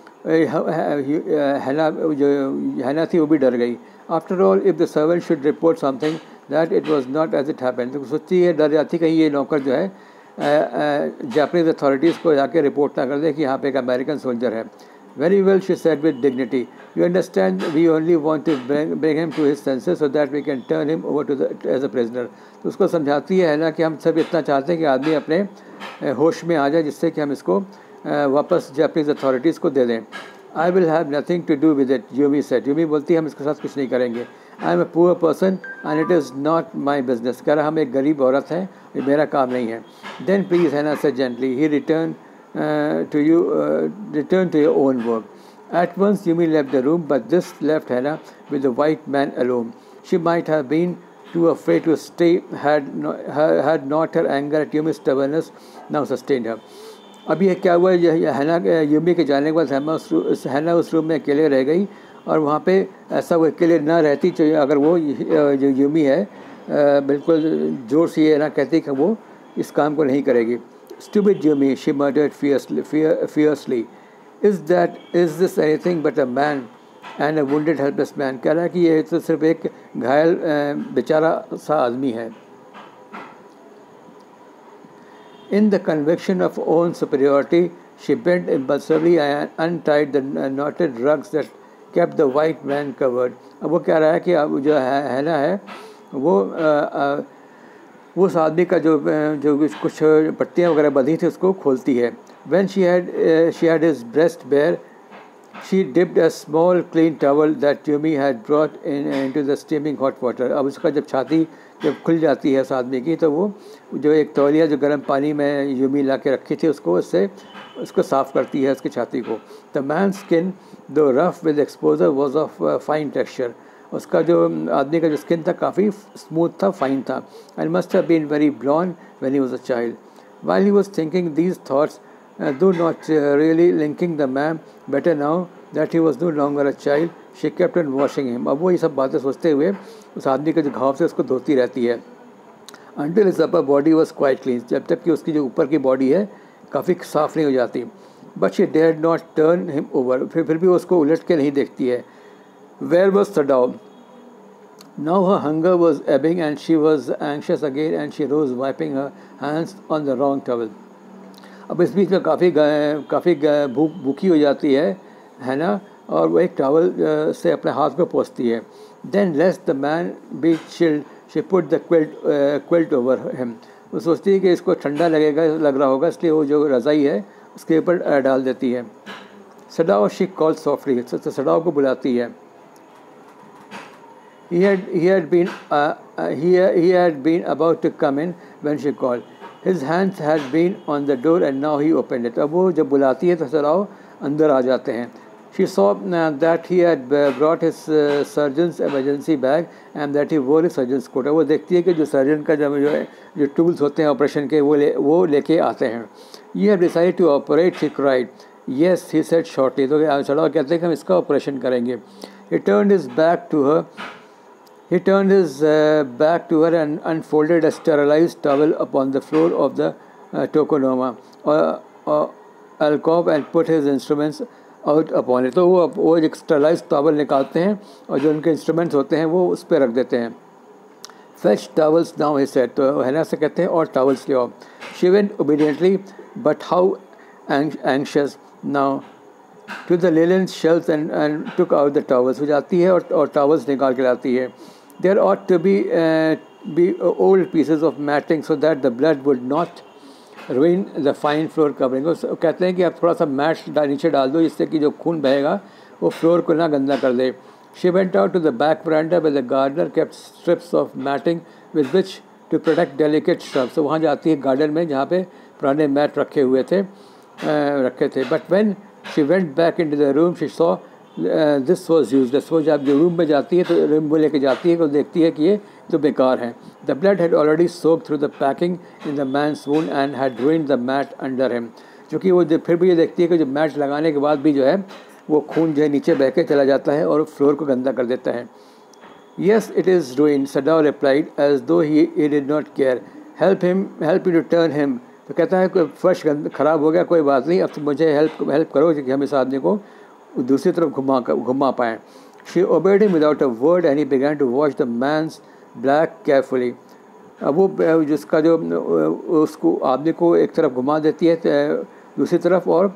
हैना जो हैना थी वो भी डर गई. After all if the servant should report something that it was not as it happened. तो सोचती है डर जाती कहीं ये नौकर जो है जापानीज अथॉरिटीज़ को जाके रिपोर्ट ना कर दे कि यहाँ पे एक अमेरिकन सोल्जर है. Very well, she said with dignity. You understand, we only want to bring, bring him to his senses so that we can turn him over to the as a prisoner. तो उसको समझाती है ना कि हम सब इतना चाहते हैं कि आदमी अपने होश में आ जाए जिससे कि हम इसको वापस जापानीज अथॉरिटीज़ को दे दें. I will have nothing to do with it, Yumi said. Yumi बोलती है हम इसके साथ कुछ नहीं करेंगे. I am a poor person and it is not my business. कह रहा हम एक गरीब औरत हैं ये मेरा काम नहीं है. Then please, Hannah said gently. He returned Uh, to you uh, return to your own work. At once Yumi left the room, but this left Hannah with the white man alone. She might have been too afraid to stay had not, her, had not her anger at Yumi's stubbornness now sustained her. अब ये क्या हुआ, हैना Yumi के जाने के बाद हैना उस रूम में अकेले रह गई और वहाँ पे ऐसा वो अकेले ना रहती चाहिए अगर वो जो यूमी है बिल्कुल जोर से ये ना कहती कि वो इस काम को नहीं करेगी. Stupid Yumi, she muttered fiercely, fear, fiercely. Is that, is this anything but a man and a wounded helpless man? कह रहा है कि ये तो सिर्फ एक घायल बेचारा सा आदमी है. In the conviction of own superiority, she bent impulsively and untied the knotted rugs that kept the white man covered. अब वो कह रहा है कि अब जो है ना है वो आ, आ, उस आदमी का जो जो कुछ पट्टियाँ वगैरह बंधी थी उसको खोलती है. When she had uh, she had his breast bare, she dipped a small clean towel that Yumi had brought in into the steaming hot water. अब उसका जब छाती जब खुल जाती है उस आदमी की तो वो जो एक तौलिया जो गर्म पानी में यूमी ला के रखी थी उसको उससे उसको साफ़ करती है उसकी छाती को. The man's skin, though rough with exposure, was of uh, fine texture. उसका जो आदमी का जो स्किन था काफ़ी स्मूथ था, फाइन था. And must have been very blond when he was a child. While he was thinking these thoughts though not really liking the man better now that he was no longer a child, she kept on washing him. अब वो ये सब बातें सोचते हुए उस आदमी के जो घाव से उसको धोती रहती है. Until his upper body was quite clean, जब तक कि उसकी जो ऊपर की बॉडी है काफ़ी साफ़ नहीं हो जाती. But she dared not turn him over, फिर फिर भी उसको उलट के नहीं देखती है. Where was Sadao? Now her hunger was ebbing and she was anxious again and she rose wiping her hands on the wrong towel. अब इस बीच में काफ़ी काफ़ी भूख भूखी हो जाती है है ना और वो एक टॉवल से अपने हाथ को पोंछती है. Then lest the man be chilled, she put the quilt uh, quilt over him. वो सोचती है कि इसको ठंडा लगेगा लग रहा होगा इसलिए वो जो रज़ाई है उसके ऊपर डाल देती है. Sadao, she called softly. तो सदाओ को बुलाती है. He had he had been uh, uh, he he had been about to come in when she called. His hands had been on the door and now he opened it. अब वो जब बुलाती है तो सदाओ अंदर आ जाते हैं. She saw uh, that he had uh, brought his uh, surgeon's emergency bag and that he wore his surgeon's coat. वो देखती है कि जो सर्जन का जब जो है जो टूल्स होते हैं ऑपरेशन के वो ले वो लेके आते हैं. You have decided to operate, she cried. Yes, he said shortly. तो सड़ाव कहते हैं कि हम इसका ऑपरेशन करेंगे. He turned his back to her. He turned his uh, back to her and unfolded a sterilized towel upon the floor of the uh, tokonoma or uh, alcove and put his instruments out upon it. तो वो वो एक sterilise towel निकालते हैं और जो उनके instruments होते हैं वो उस पर रख देते हैं. Fetch towels now, he said. तो हैना से कहते हैं और टॉवल्स ले आओ. She went obediently, but how anxious now, to the linen shelves and, and took out the towels. वो जाती है और और टॉवल्स निकाल के लाती है. There ought to be uh, be old pieces of matting so that the blood would not ruin the fine floor covering. वो कहते हैं कि आप थोड़ा सा मैट नीचे डाल दो जिससे कि जो खून बहेगा वो फ्लोर को ना गंदा कर दे. She went out to the back veranda where the gardener kept strips of matting with which to protect delicate shrubs. तो वहाँ जाती है गार्डन में जहाँ पे पुराने मैट रखे हुए थे रखे थे. But when she went back into the room, she saw uh, this was useless. वो जब जो रूम में जाती है तो रूम में लेके जाती है तो देखती है कि ये तो बेकार है. The blood had already soaked through the packing in the man's wound and had ruined the mat under him. क्योंकि वो फिर भी ये देखती है कि जो मैट लगाने के बाद भी जो है वो खून जो है नीचे बह के चला जाता है और फ्लोर को गंदा कर देता है. Yes, it is ruined, Sadao replied, as though he, he did not care. Help him, help me to turn him. तो कहता है कि फर्श ख़राब हो गया, कोई बात नहीं, अब तो मुझे हेल्प हेल्प करो कि हम इस आदमी को दूसरी तरफ घुमा घुमा पाएँ. She obeyed him without a word and he began to wash the man's back carefully. अब वो जिसका जो उसको आदमी को एक तरफ घुमा देती है दूसरी तरफ और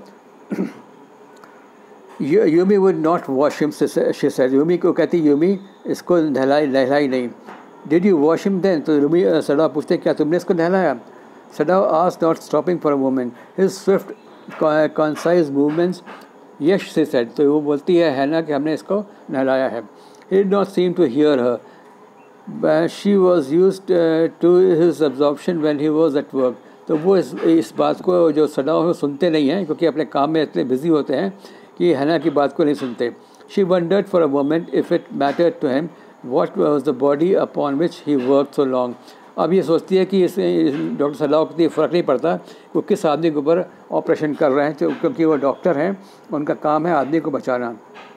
Yumi would not wash him, she said. Yumi को कहती यूमी इसको नहलाई नहलाई नहीं. Did you wash him then? तो यूमी सडाव पूछते क्या तुमने इसको नहलाया? Sadao asked not stopping for a moment his swift concise movements. Yes, she said. तो वो बोलती है हैना कि हमने इसको नहलाया है. He did not seem to hear her. She was used to his absorption when he was at work. तो वो इस इस बात को जो सडाव है सुनते नहीं हैं क्योंकि अपने काम में इतने बिजी होते हैं कि हैना की बात को नहीं सुनते. She wondered for a moment if it mattered to him what was the body upon which he work so long. अब ये सोचती है कि इसे डॉक्टर सलाह को फ़र्क नहीं पड़ता वो किस आदमी के ऊपर ऑपरेशन कर रहे हैं, तो क्योंकि वो डॉक्टर हैं, उनका काम है आदमी को बचाना.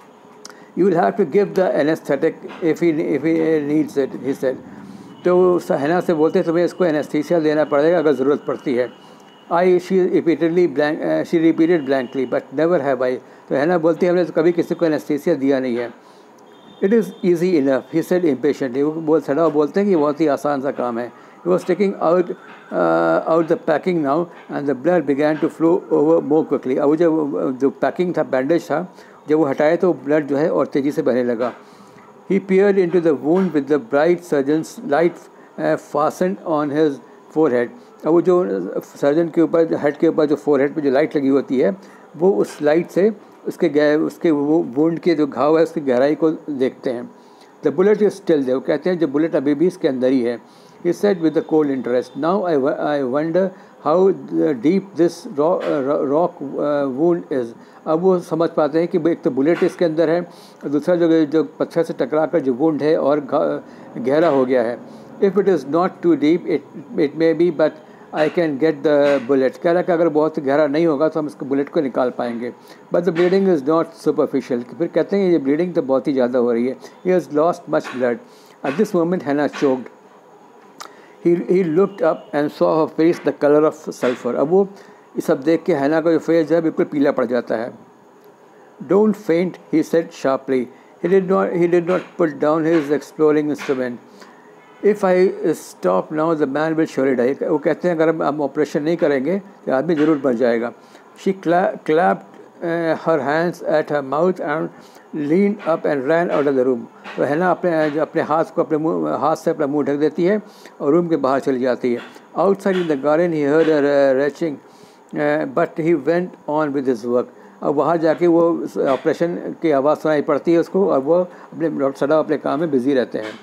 You will have to give the anaesthetic if he if he needs it, he said. तो हैना से बोलते तुम्हें इसको एनेस्थीसिया देना पड़ेगा अगर ज़रूरत पड़ती है. I she repeatedly blank she repeated blankly but never have I. तो हैना बोलती है हमने तो कभी किसी को एनेस्थीसिया दिया नहीं है. It is easy enough, he said impatiently. वो बोल सड़ा बोलते हैं कि बहुत ही आसान सा काम है. He was taking out out the packing now and the blood began to flow more quickly क्विकली. अब वो जब जो पैकिंग था, बैंडेज था, जब वो हटाए तो ब्लड जो है और तेज़ी से बहने लगा. He peered in to the wound with the bright surgeon's light fastened on his forehead. अब वो जो सर्जन के ऊपर हेड के ऊपर जो फोरहेड पे जो लाइट लगी होती है वो उस लाइट से उसके गह उसके वो वुंड के जो घाव है उसकी गहराई को देखते हैं. The bullet is still there. वो कहते हैं जो बुलेट अभी भी इसके अंदर ही है. He said with the cold interest. Now I I wonder how deep this rock wound is. अब वो समझ पाते हैं कि एक तो बुलेट इसके अंदर है और दूसरा जो जो पत्थर से टकरा कर जो वुंड है और गहरा हो गया है. If it is not too deep it it may be but I can get the bullet. कह रहा कि अगर बहुत गहरा नहीं होगा तो हम इसको बुलेट को निकाल पाएंगे. But the bleeding is not superficial. फिर कहते हैं ये ब्लीडिंग तो बहुत ही ज़्यादा हो रही है. He has lost much blood. At this moment Hana choked. He he looked up and saw her face the colour of sulphur. अब वो ये सब देख के हैना का जो फेस है बिल्कुल पीला पड़ जाता है. Don't faint, he said sharply. He did not he did not put down his exploring instrument. If I stop now the man will surely die. वो कहते हैं अगर हम ऑपरेशन नहीं करेंगे तो आदमी ज़रूर मर जाएगा. She clapped her hands at her mouth and lean up and ran out of the room. तो है ना अपने अपने हाथ को अपने मुँह हाथ से अपना मुंह ढक देती है और रूम के बाहर चली जाती है. Outside in the garden he heard a retching but he went on with his work. अब वहाँ जाके वो ऑपरेशन की आवाज़ सुनाई पड़ती है उसको और वो अपने डॉक्टर सड़ा अपने काम में बिजी रहते हैं.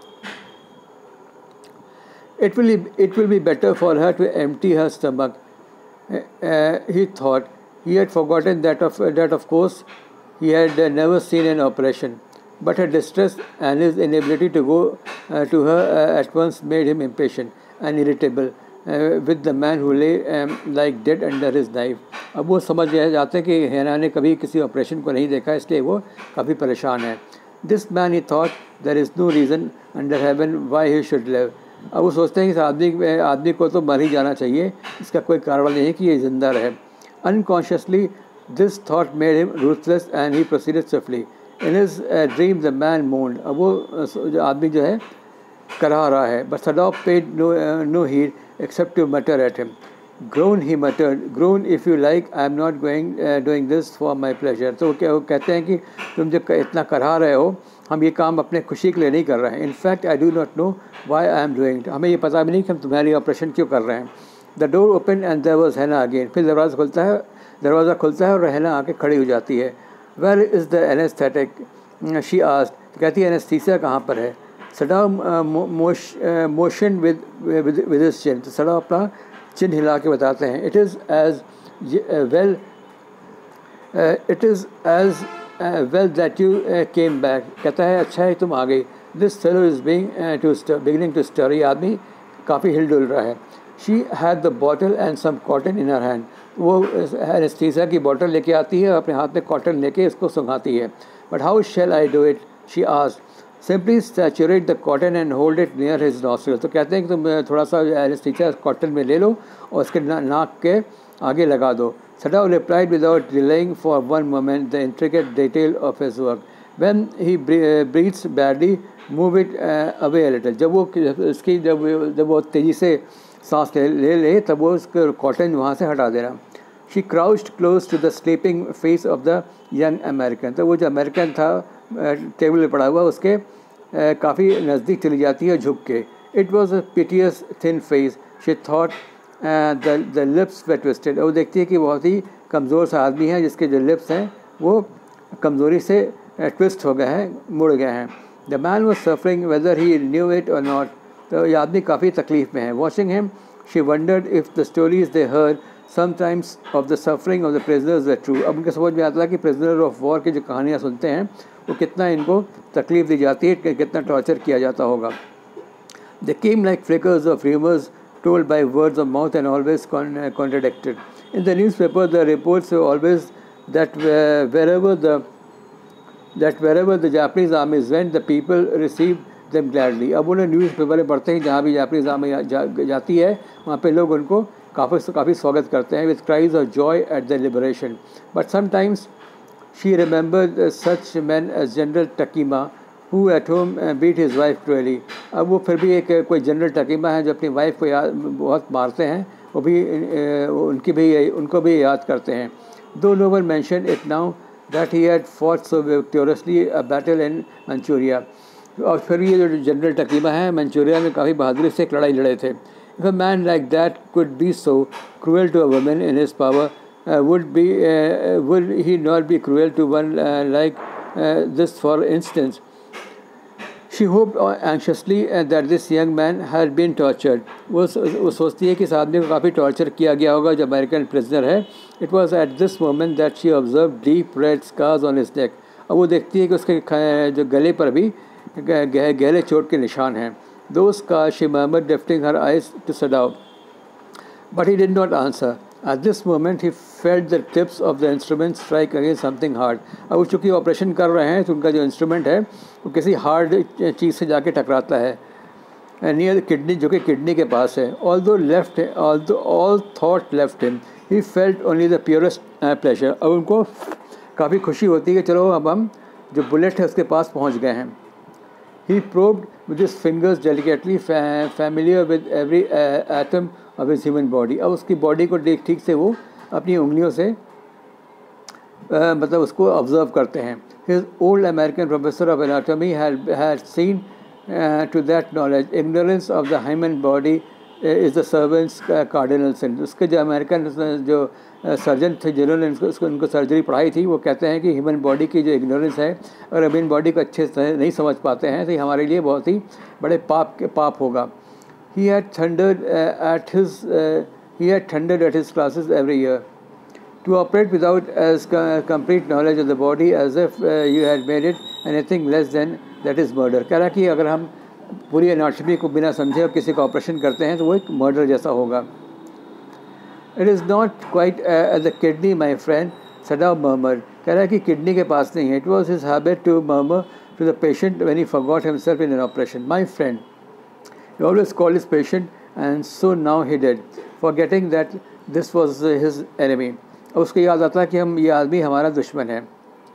It will, be, it will be better for her to empty her stomach, uh, he thought. He had forgotten that of, that of course He had uh, never seen an operation, but her distress and his inability to go uh, to her uh, at once made him impatient and irritable uh, with the man who lay um, like dead under his knife. अब वो समझ जाते हैं कि हैना ने कभी किसी ऑपरेशन को नहीं देखा, इसलिए वो काफ़ी परेशान है. This man, he thought, there is no reason under heaven why he should live. अब वो सोचते हैं कि इस आदमी आदमी को तो मर ही जाना चाहिए, इसका कोई कारण नहीं है कि ये जिंदा रहे. Unconsciously, this thought made him ruthless and he proceeded swiftly. In his uh, dream, the man moaned. अब वो जो आदमी जो है करा रहा है. But Sadao paid no uh, no heed except to mutter at him. Groan, he muttered. Groan if you like. I am not going uh, doing this for my pleasure. तो क्या वो कहते हैं कि तुम जब इतना करा रहे हो, हम ये काम अपने खुशी के लिए नहीं कर रहे हैं. In fact I do not know why I am doing. हमें ये पता भी नहीं कि हम तुम्हारी ऑपरेशन क्यों कर रहे हैं. The door open and there was Hana again. फिर दरवाज़ा खुलता है दरवाज़ा खुलता है और हैना आके खड़ी हो जाती है. Where is the anaesthetic, she asked. कहती है एनेस्थीसिया कहाँ पर है. Sadao motion with with his chin. तो सडाओ अपना चिन्ह हिला के बताते हैं. It is as well it is as well that you came back. कहता है अच्छा है तुम आ गई. This fellow is being to beginning to stir. ये आदमी काफ़ी हिल डुल रहा है. She had the bottle and some cotton in her hand. वो एनेस्थीसिया की बॉटल लेके आती है और अपने हाथ में कॉटन लेके इसको सुंघाती है. But how shall I do it, she asked. Simply saturate the cotton and hold it near his nostril. तो कहते हैं कि तुम थोड़ा सा एनेस्थीसिया कॉटन में ले लो और उसके ना, नाक के आगे लगा दो. Sadao replied without delaying for one moment the intricate detail of his work. When he breathes badly, move it uh, away a little. जब वो इसकी जब जब वो तेज़ी से सांस ले ले ले तब वो उसके कॉटन वहाँ से हटा देना. She crouched close to the sleeping face of the young American. तो वो जो अमेरिकन था टेबल पे पड़ा हुआ उसके काफ़ी नज़दीक चली जाती है झुक के. It was a piteous thin face. She thought the the lips were twisted. वो देखती है कि बहुत ही कमज़ोर सा आदमी है जिसके जो लिप्स हैं वो कमज़ोरी से ट्विस्ट हो गए हैं, मुड़ गए हैं. The man was suffering whether he knew it or not. तो ये आदमी काफ़ी तकलीफ़ में है. Watching him she wondered if the stories they heard sometimes of the suffering of the prisoners were true. अब उनके समझ में आता है कि प्रिजनर ऑफ वॉर की जो कहानियाँ सुनते हैं वो कितना इनको तकलीफ़ दी जाती है, कितना टॉर्चर किया जाता होगा. They came like flickers of rumours told by words of mouth and always con- uh, contradicted. In the newspaper, the reports were always that uh, wherever the that wherever the Japanese armies went, the people received them gladly. अब उन्हें newspaper में पढ़ते हैं जहाँ भी Japanese army जा, जाती है वहाँ पे लोग उनको काफ़ी काफ़ी स्वागत करते हैं with cries of joy at their liberation. But sometimes she remembered uh, such men as General Takima, who at home beat his wife cruelly. अब वो फिर भी एक कोई जनरल टकीमा है जो अपनी वाइफ को याद बहुत मारते हैं, वो भी उनकी भी उनको भी याद करते हैं. Though no one mentioned it now that he had fought so victoriously a battle in Manchuria. और फिर ये जो जनरल टकीमा है मंचूरिया में काफ़ी बहादुरी से एक लड़ाई लड़े थे. If a man like that could be so cruel to a woman in his power, uh, would be uh, would he not be cruel to one uh, like uh, this, for instance? She hoped anxiously that this young man had been tortured. वो वो सोचती है कि इस आदमी को काफ़ी torture किया गया होगा जो अमेरिकन प्रिजनर है. It was at this moment that she observed deep red scars on his neck. अब वो देखती है कि उसके जो गले पर भी गहरे चोट के निशान हैं. Those scars, she murmured, lifting her eyes to Sadao. But he did not answer. At this moment, he felt the tips of the instrument strike against something hard. अब वो चूँकि ऑपरेशन कर रहे हैं तो उनका जो इंस्ट्रूमेंट है वो किसी हार्ड चीज़ से जाके टकराता है नियर किडनी, जो कि किडनी के पास है. Although left, although all thought left him, he felt only the purest pleasure. अब उनको काफ़ी खुशी होती है कि चलो अब हम जो बुलेट है उसके पास पहुंच गए हैं. He probed with his fingers delicately, fa- familiar with every uh, atom of his human body. अब उसकी बॉडी को देख ठीक से वो अपनी उंगलियों से uh, मतलब उसको ऑब्जर्व करते हैं. His old American professor of anatomy had had seen uh, to that knowledge. Ignorance of the human body is the servant's uh, cardinal sin. उसके जो अमेरिकन जो सर्जन थे जिन्होंने उसको उनको सर्जरी पढ़ाई थी वो कहते हैं कि ह्यूमन बॉडी की जो इग्नोरेंस है अगर ह्यूमन बॉडी को अच्छे से नहीं समझ पाते हैं तो ये हमारे लिए बहुत ही बड़े पाप के पाप होगा. He had thundered uh, at his uh, he had thundered at his classes every year. To operate without as complete knowledge of the body as if uh, you had made it anything less than that is murder. कह रहा कि अगर हम पूरी anatomy को बिना समझे और किसी का ऑपरेशन करते हैं तो वो एक मर्डर जैसा होगा. It is not quite uh, at the kidney, my friend, Sadao murmured. कह रहा है कि किडनी के पास नहीं है. It was his habit to murmur to the patient when he forgot himself in an operation. My friend. He always called his patient, and so now he did, forgetting that this was uh, his enemy. अब उसको याद आता है कि हम ये आदमी हमारा दुश्मन है.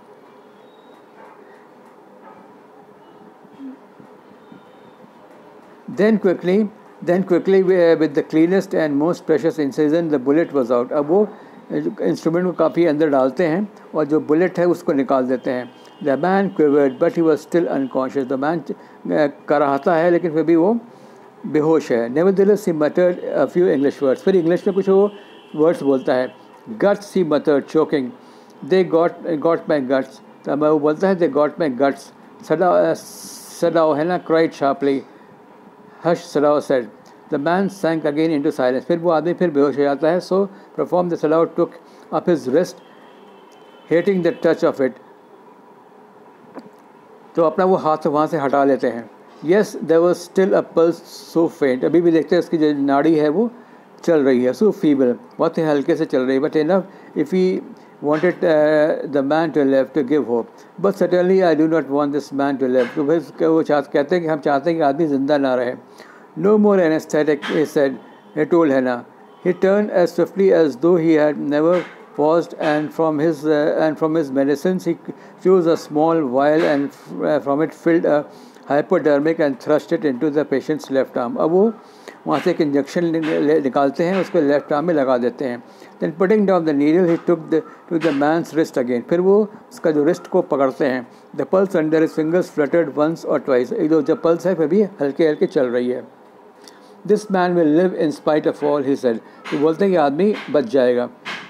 Then quickly, then quickly with the cleanest and most precious incision, the bullet was out. अब वो इंस्ट्रूमेंट को काफ़ी अंदर डालते हैं और जो बुलेट है उसको निकाल देते हैं. The man quivered, but he was still unconscious. The man कराहता है लेकिन फिर भी वो बेहोश है. Nevertheless, he muttered a few English words. फिर इंग्लिश में कुछ वो वर्ड्स बोलता है. Guts, he muttered, choking. They got got my guts. तब वो बोलता है, they got my guts. Sadao, Sadao, Hannah cried sharply. Hush, Sadao said. The man sank again into silence. फिर वो आदमी फिर बेहोश हो जाता है. So performed the Sadao took up his wrist, hating the touch of it. तो अपना वो हाथ वहाँ से हटा लेते हैं. Yes, there was still a pulse so faint. अभी भी देखते हैं उसकी जो नाड़ी है वो चल रही है. So feeble, बहुत ही हल्के से चल रही है. But enough if he wanted uh, the man to live, to give hope. But certainly I do not want this man to live. तो फिर वो चाहते कहते हैं कि हम चाहते हैं कि आदमी जिंदा ना रहे. No more anesthetic, he said. He told Hannah. He turned as swiftly as though he had never paused, and from his uh, and from his medicines he chose a small vial and uh, from it filled a hypodermic and thrust it into the patient's left arm. अब वो वहाँ से एक injection निकालते हैं, उसको left arm में लगा देते हैं. Then putting down the needle, he took the to the man's wrist again. फिर वो उसका जो रिस्ट को पकड़ते हैं. The pulse under his fingers fluttered once or twice. एक दो जब पल्स है फिर भी हल्के हल्के चल रही है. This man will live in spite of all, he said. तो बोलते हैं कि आदमी बच जाएगा.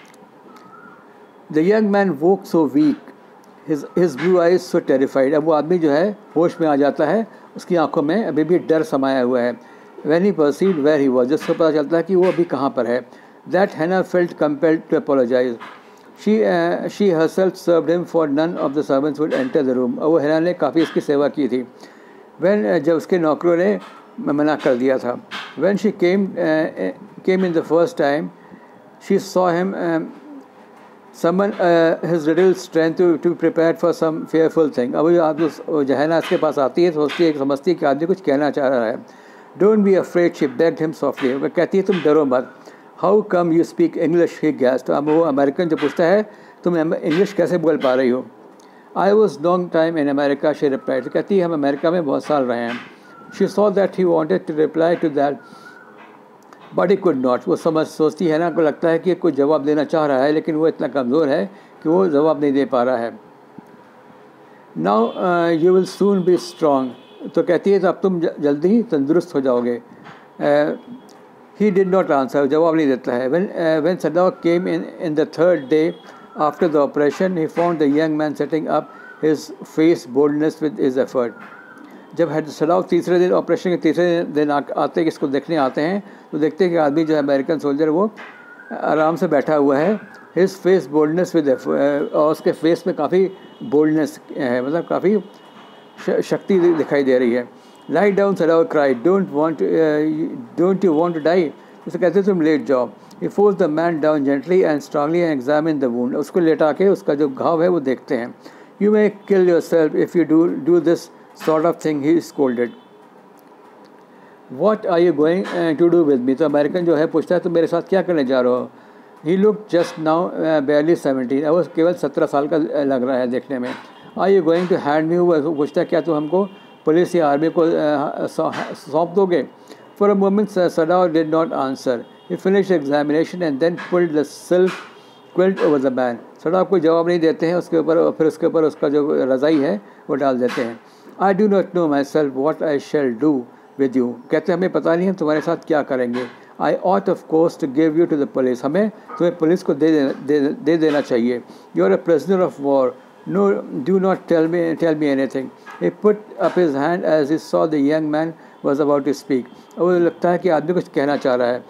The young man woke so weak, his his blue eyes so terrified. अब वो आदमी जो है होश में आ जाता है, उसकी आंखों में अभी भी डर समाया हुआ है. When he perceived where he was, जिसको पता चलता है कि वो अभी कहाँ पर है. That Hannah felt compelled to apologize. She uh, she herself served him, for none of the servants would enter the room. और वो हैना ने काफ़ी इसकी सेवा की थी. When uh, जब उसके नौकरों ने मना कर दिया था. When she came uh, came in the first time, she saw him um, summon uh, his little strength to to prepare for some fearful thing. अब जो आप जो हैना इसके पास आती है, सोचती है, समझती है कि आदमी कुछ कहना चाह रहा है. Don't be afraid, she begged him softly. वो कहती है तुम डरो मत. How come you speak English? He gasped. अब वो अमेरिकन जो पूछता है तुम इंग्लिश कैसे बोल पा रही हो. I was long time in America, she replied. तो कहती है हम अमेरिका में बहुत साल रहे हैं. She saw that he wanted to reply to that, but he could not. वो समझ सोचती है ना, को लगता है कि कोई जवाब देना चाह रहा है लेकिन वो इतना कमज़ोर है कि वो जवाब नहीं दे पा रहा है. Now uh, you will soon be strong. तो कहती है तो अब तुम जल्दी ही तंदुरुस्त हो जाओगे. He did not answer. जवाब नहीं देता है. When uh, when Sadao came in in the third day after the operation, he found the young man setting up his face boldness with his effort. जब सदाव तीसरे दिन ऑपरेशन के तीसरे दिन आते हैं, इसको देखने आते हैं, तो देखते हैं कि आदमी जो है अमेरिकन सोल्जर वो आराम से बैठा हुआ है. हिज फेस बोल्डनेस विद, और उसके फेस में काफ़ी बोल्डनेस है, मतलब काफ़ी शक्ति दिखाई दे रही है. Lie down, Sadao cried, don't want don't you want to die. उसे कहते हैं तुम लेट जाओ. He force the man down gently and strongly and examine the wound. उसको लेटा के उसका जो घाव है वो देखते हैं. You may kill yourself if you do do this sort of thing, he scolded. What are you going uh, to do with me? तो अमेरिकन जो है पूछता है तो मेरे साथ क्या करने जा रहे हो. He looked just now uh, barely seventeen. वो केवल सत्रह साल का लग रहा है देखने में. Are you going to hand me over? पूछता है क्या तू हमको पुलिस या आर्मी को सौंप दोगे. For a moment Sadao did not answer. He finished examination and then pulled the silk quilt over the man. सदाव कोई जवाब नहीं देते हैं. उसके ऊपर फिर उसके ऊपर उसका जो रज़ाई है वो डाल देते हैं. I do not know myself what I shall do with you. कहते हैं हमें पता नहीं हम तुम्हारे साथ क्या करेंगे. I ought of course to give you to the police. हमें तुम्हें पुलिस को दे देना दे, दे देना चाहिए. You are a prisoner of war. No, do not tell me tell me anything. He put up his hand as he saw the young man was about to speak. और लगता है कि आदमी कुछ कहना चाह रहा है.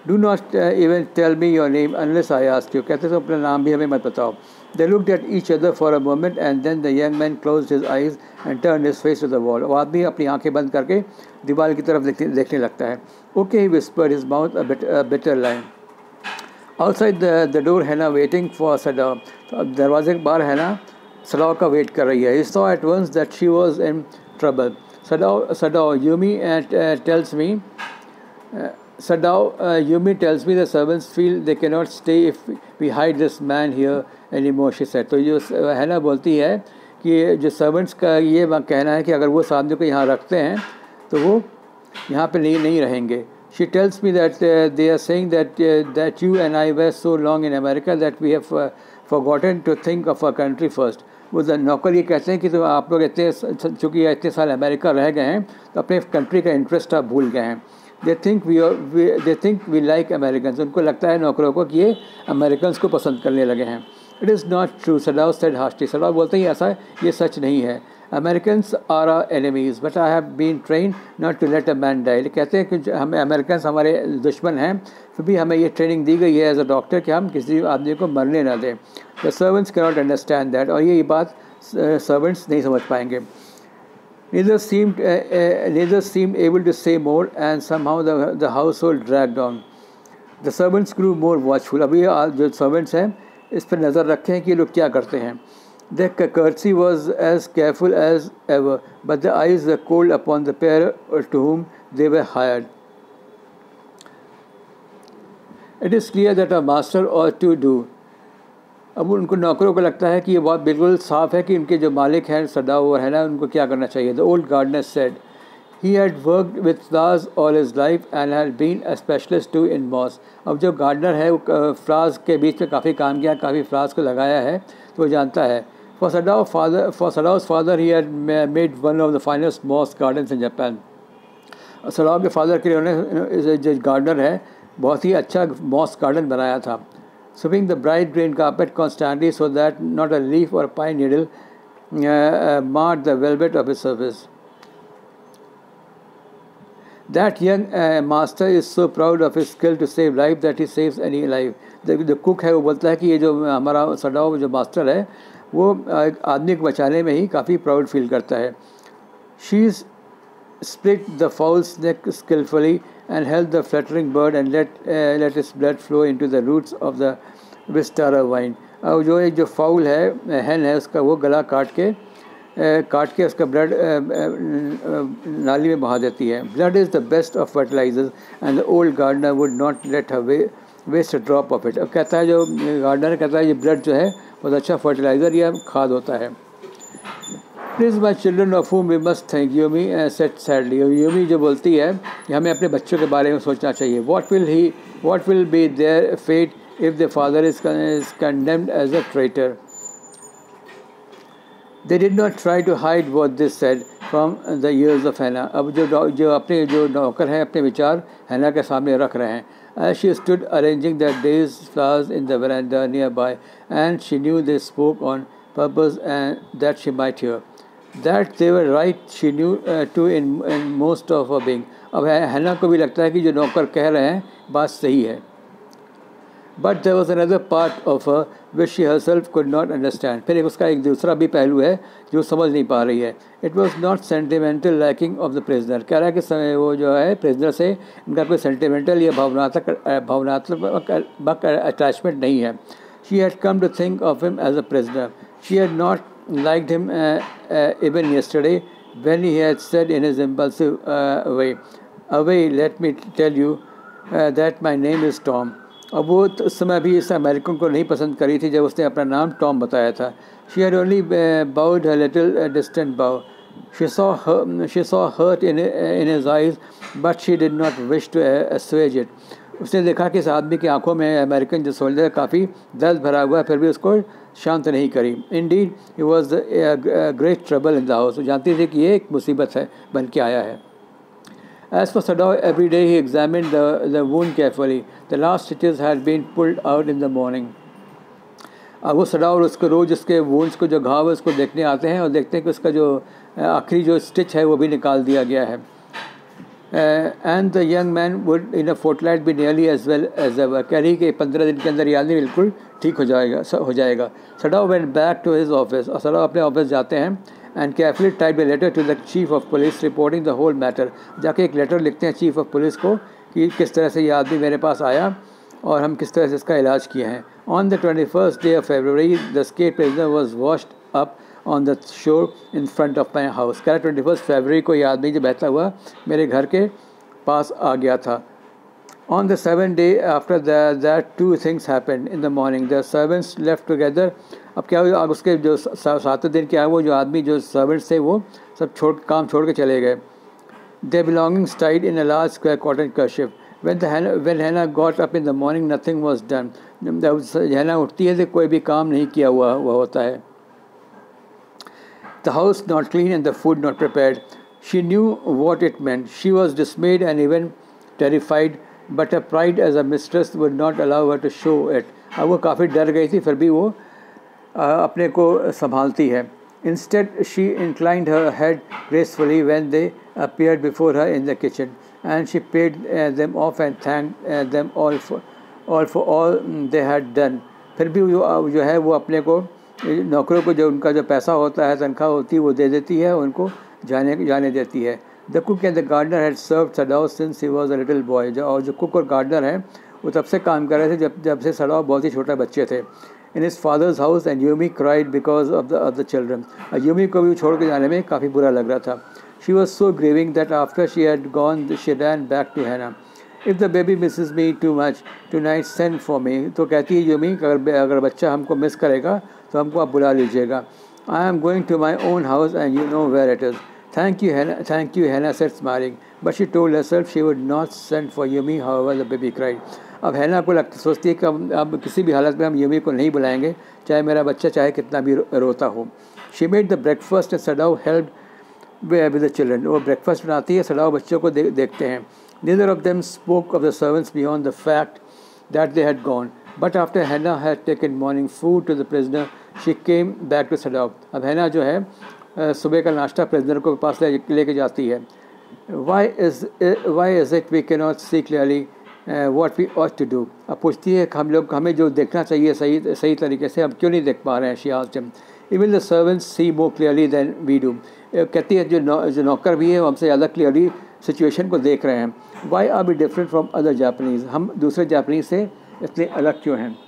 Do not even tell me your name unless I ask you, कहते तो अपना नाम भी हमें मत बताओ। They looked at each other for a moment and then the young man closed his eyes and turned his face to the wall. वो आदमी अपनी आंखें बंद करके दीवार की तरफ देखने देखने लगता है। Okay, he whispered, his mouth a bit a bitter line. Outside the the door, Hannah waiting for Sadao. तो अब दरवाजे के बाहर हैना सदाओ का वेट कर रही है। He saw at once that she was in trouble. Sadao, Sadao, Yumi uh, tells me. Uh, Sadao, uh, Yumi tells me the servants feel they cannot stay if we hide this man here anymore, she said. तो जो हैना बोलती है कि जो servants का ये कहना है कि अगर वो आदमी को यहाँ रखते हैं तो वो यहाँ पे नहीं नहीं रहेंगे। She tells me that uh, they are saying that uh, that you and I were so long in America that we have uh, forgotten to think of our country first. वो नौकर ये कहते हैं कि तो आप लोग इतने चूँकि इतने साल अमेरिका रह गए हैं तो अपने कंट्री का इंटरेस्ट आप भूल गए हैं। They think we they think we like American, उनको लगता है नौकरों को कि ये अमेरिकन को पसंद करने लगे हैं। It is not true, Sadao said harshly. Sadao बोलते हैं ऐसा ये सच नहीं है। Americans are are enemies but I have been train not to let a man die. कहते हैं कि हमें अमेरिकन हमारे दुश्मन हैं, फिर भी हमें ये ट्रेनिंग दी गई है एज अ डॉक्टर कि हम किसी आदमी को मरने ना दें। The servants can not understand that, और ये बात सर्वेंट्स नहीं समझ पाएंगे। Neither seemed uh, uh, neither seemed able to say more, and somehow the the household dragged on. The servants grew more watchful. अभी जो servants हैं इस पर नज़र रखें कि लोग क्या करते हैं। The courtesy was as careful as ever, but the eyes were cold upon the pair to whom they were hired. It is clear that a master ought to do. अब उनको नौकरों को लगता है कि ये बात बिल्कुल साफ़ है कि उनके जो मालिक हैं सदाओ और है ना उनको क्या करना चाहिए। The old gardener said he had worked with flowers all his life and had been a specialist too in moss. अब जो गार्डनर है वो फ्लावर्स के बीच में काफ़ी काम किया, काफ़ी फ्लावर्स को लगाया है, तो वो जानता है। For Sadao father for Sadao's father he had made one of the finest moss gardens in Japan. Sadao के फादर के लिए उन्होंने जो गार्डनर है बहुत ही अच्छा मॉस गार्डन बनाया था। Sweeping the bright green carpet constantly so that not a leaf or pine needle uh, uh, marred the velvet of his surface. That young uh, master is so proud of his skill to save life that he saves any life. The, the cook है वो बोलता है कि ये जो हमारा सदाओ जो master है वो आदमी को बचाने में ही काफ़ी प्राउड फील करता है। She split the fowl's neck skillfully and held the fluttering bird and let uh, let its blood flow into the roots of the Vistara vine. अब जो एक जो फाउल है हैन है उसका वो गला काट के काट के उसका ब्लड नाली में बहा देती है। Blood is the best of fertilisers and the old gardener would not let her way waste a drop of it. अब कहता है जो गार्डनर कहता है ये ब्लड जो है बहुत अच्छा फर्टिलाइज़र या खाद होता है। Please my children of whom we must think, Yumi uh, said sadly. Yumi जो बोलती है कि हमें अपने बच्चों के बारे में सोचना चाहिए। What will he, what will be their fate if their father is, is condemned as a traitor? They did not try to hide what they said from the ears of Hannah. अब जो जो अपने जो नौकर हैं अपने विचार हैना के सामने रख रहे हैं। As she stood arranging that day's flowers in the veranda nearby, and she knew they spoke on purpose and that she might hear. That they were right she knew uh, too in in most of her being. अब हैना को भी लगता है कि जो नौकर कह रहे हैं बात सही है। But there was another part of her which she herself could not understand. फिर एक उसका एक दूसरा भी पहलू है जो समझ नहीं पा रही है। It was not sentimental liking of the prisoner. कह रहा है कि वो जो है prisoner से इनका कोई sentimental या भावनात्मक भावनात्मक attachment नहीं है। She had come to think of him as a prisoner. She had not liked him uh, uh, even yesterday when he had said in his impulsive uh, way, "Away, let me tell you uh, that my name is Tom." अब वो उस समय भी इस American को नहीं पसंद करी थी जब उसने अपना नाम टॉम बताया था। She had only bowed her little uh, distant bow. She saw her, she saw hurt in in his eyes, but she did not wish to assuage it. उसने देखा कि इस आदमी की आंखों में अमेरिकन जो सोल्जर काफ़ी दर्द भरा हुआ है, फिर भी उसको शांत नहीं करी। Indeed, he was a great trouble in the house. वो जानती थी कि ये एक मुसीबत है बन के आया है। As for Sadao, every day he examined the the wound carefully. The last stitches had been pulled out in the morning. अब वो सदाओ उसको रोज़ उसके वोन्स को जो घाव है उसको देखने आते हैं और देखते हैं कि उसका जो आखिरी जो स्टिच है वो भी निकाल दिया गया है। And the young man would in a fortnight be nearly as well as ever. कह रही कि पंद्रह दिन के अंदर ये आदमी बिल्कुल ठीक हो जाएगा हो जाएगा Sadao went back to his office, और सडाओ अपने ऑफिस जाते हैं and carefully type a letter to the chief of police reporting the whole matter. जाके एक लेटर लिखते हैं चीफ ऑफ पुलिस को कि किस तरह से ये आदमी मेरे पास आया और हम किस तरह से इसका इलाज किए हैं। On the twenty first day of February the escaped prisoner was washed up on the shore in front of my house. कह रहा ट्वेंटी फर्स्ट फरवरी को ये आदमी जो बहता हुआ मेरे घर के पास आ गया था। On the seven day after that two things happened in the morning, the servants left together. अब क्या हुआ, उसके जो सातवें दिन क्या है, वो जो आदमी जो सर्वेंट्स थे वो सब छोड़ काम छोड़ के चले गए। Their belongings tied in a large square cotton kerchief. When the Hannah, when Hannah got up in the morning, nothing was done. जब Hannah उठती है तो कोई भी काम नहीं किया हुआ हुआ होता है। The house not clean and the food not prepared. She knew what it meant. She was dismayed and even terrified, but her pride as a mistress would not allow her to show it. अब वो काफ़ी डर गई थी, फिर भी वो अपने को संभालती है। Instead, she inclined her head gracefully when they appeared before her in the kitchen, and she paid uh, them off and thanked uh, them all for all for all they had done. फिर भी जो जो है वो अपने को नौकरों को जो उनका जो पैसा होता है, तनख्वाह होती है, वो दे देती है, उनको जाने जाने देती है। The cook and the gardener had served Sadao since he was a little boy. जो और जो कुक और गार्डनर हैं वो तब से काम कर रहे थे जब जब से सडाओ बहुत ही छोटे बच्चे थे। In his father's house, and Yumi cried because of the other children. Yumi को भी छोड़ के जाने में काफ़ी बुरा लग रहा था। She was so grieving that after she had gone, she ran back to Hannah. If the baby misses me too much tonight, send for me. तो कहती है यूमी अगर अगर बच्चा हमको मिस करेगा तो हमको आप बुला लीजिएगा। I am going to my own house and you know where it is. Thank you, Hannah. Thank you, Hannah said smiling. But she told herself she would not send for Yumi. However, the baby cried. अब हैना को लगती सोचती है कि अब अब किसी भी हालत में हम यूमी को नहीं बुलाएंगे, चाहे मेरा बच्चा चाहे कितना भी रोता हो। She made the breakfast and Sadao help with the children. वो ब्रेकफास्ट बनाती है, सडाओ बच्चों को दे, देखते हैं। Neither of them spoke of the servants beyond the fact that they had gone, but after Hana had taken morning food to the prisoner she came back to Sadao. अब Hana जो है सुबह का नाश्ता प्रिजनर को पास ले लेके जाती है। Why is why is it we can not see clearly what we ought to do. अब पूछती है हम लोग हमें जो देखना चाहिए सही सही तरीके से हम क्यों नहीं देख पा रहे हैं। She asked him. Even the servants see more clearly then we do. कहती है जो नौ, जो नौकर भी है वो हमसे ज़्यादा क्लियरली सिचुएशन को देख रहे हैं। Why are we different from other Japanese, हम दूसरे जापानीज से इतने अलग क्यों हैं।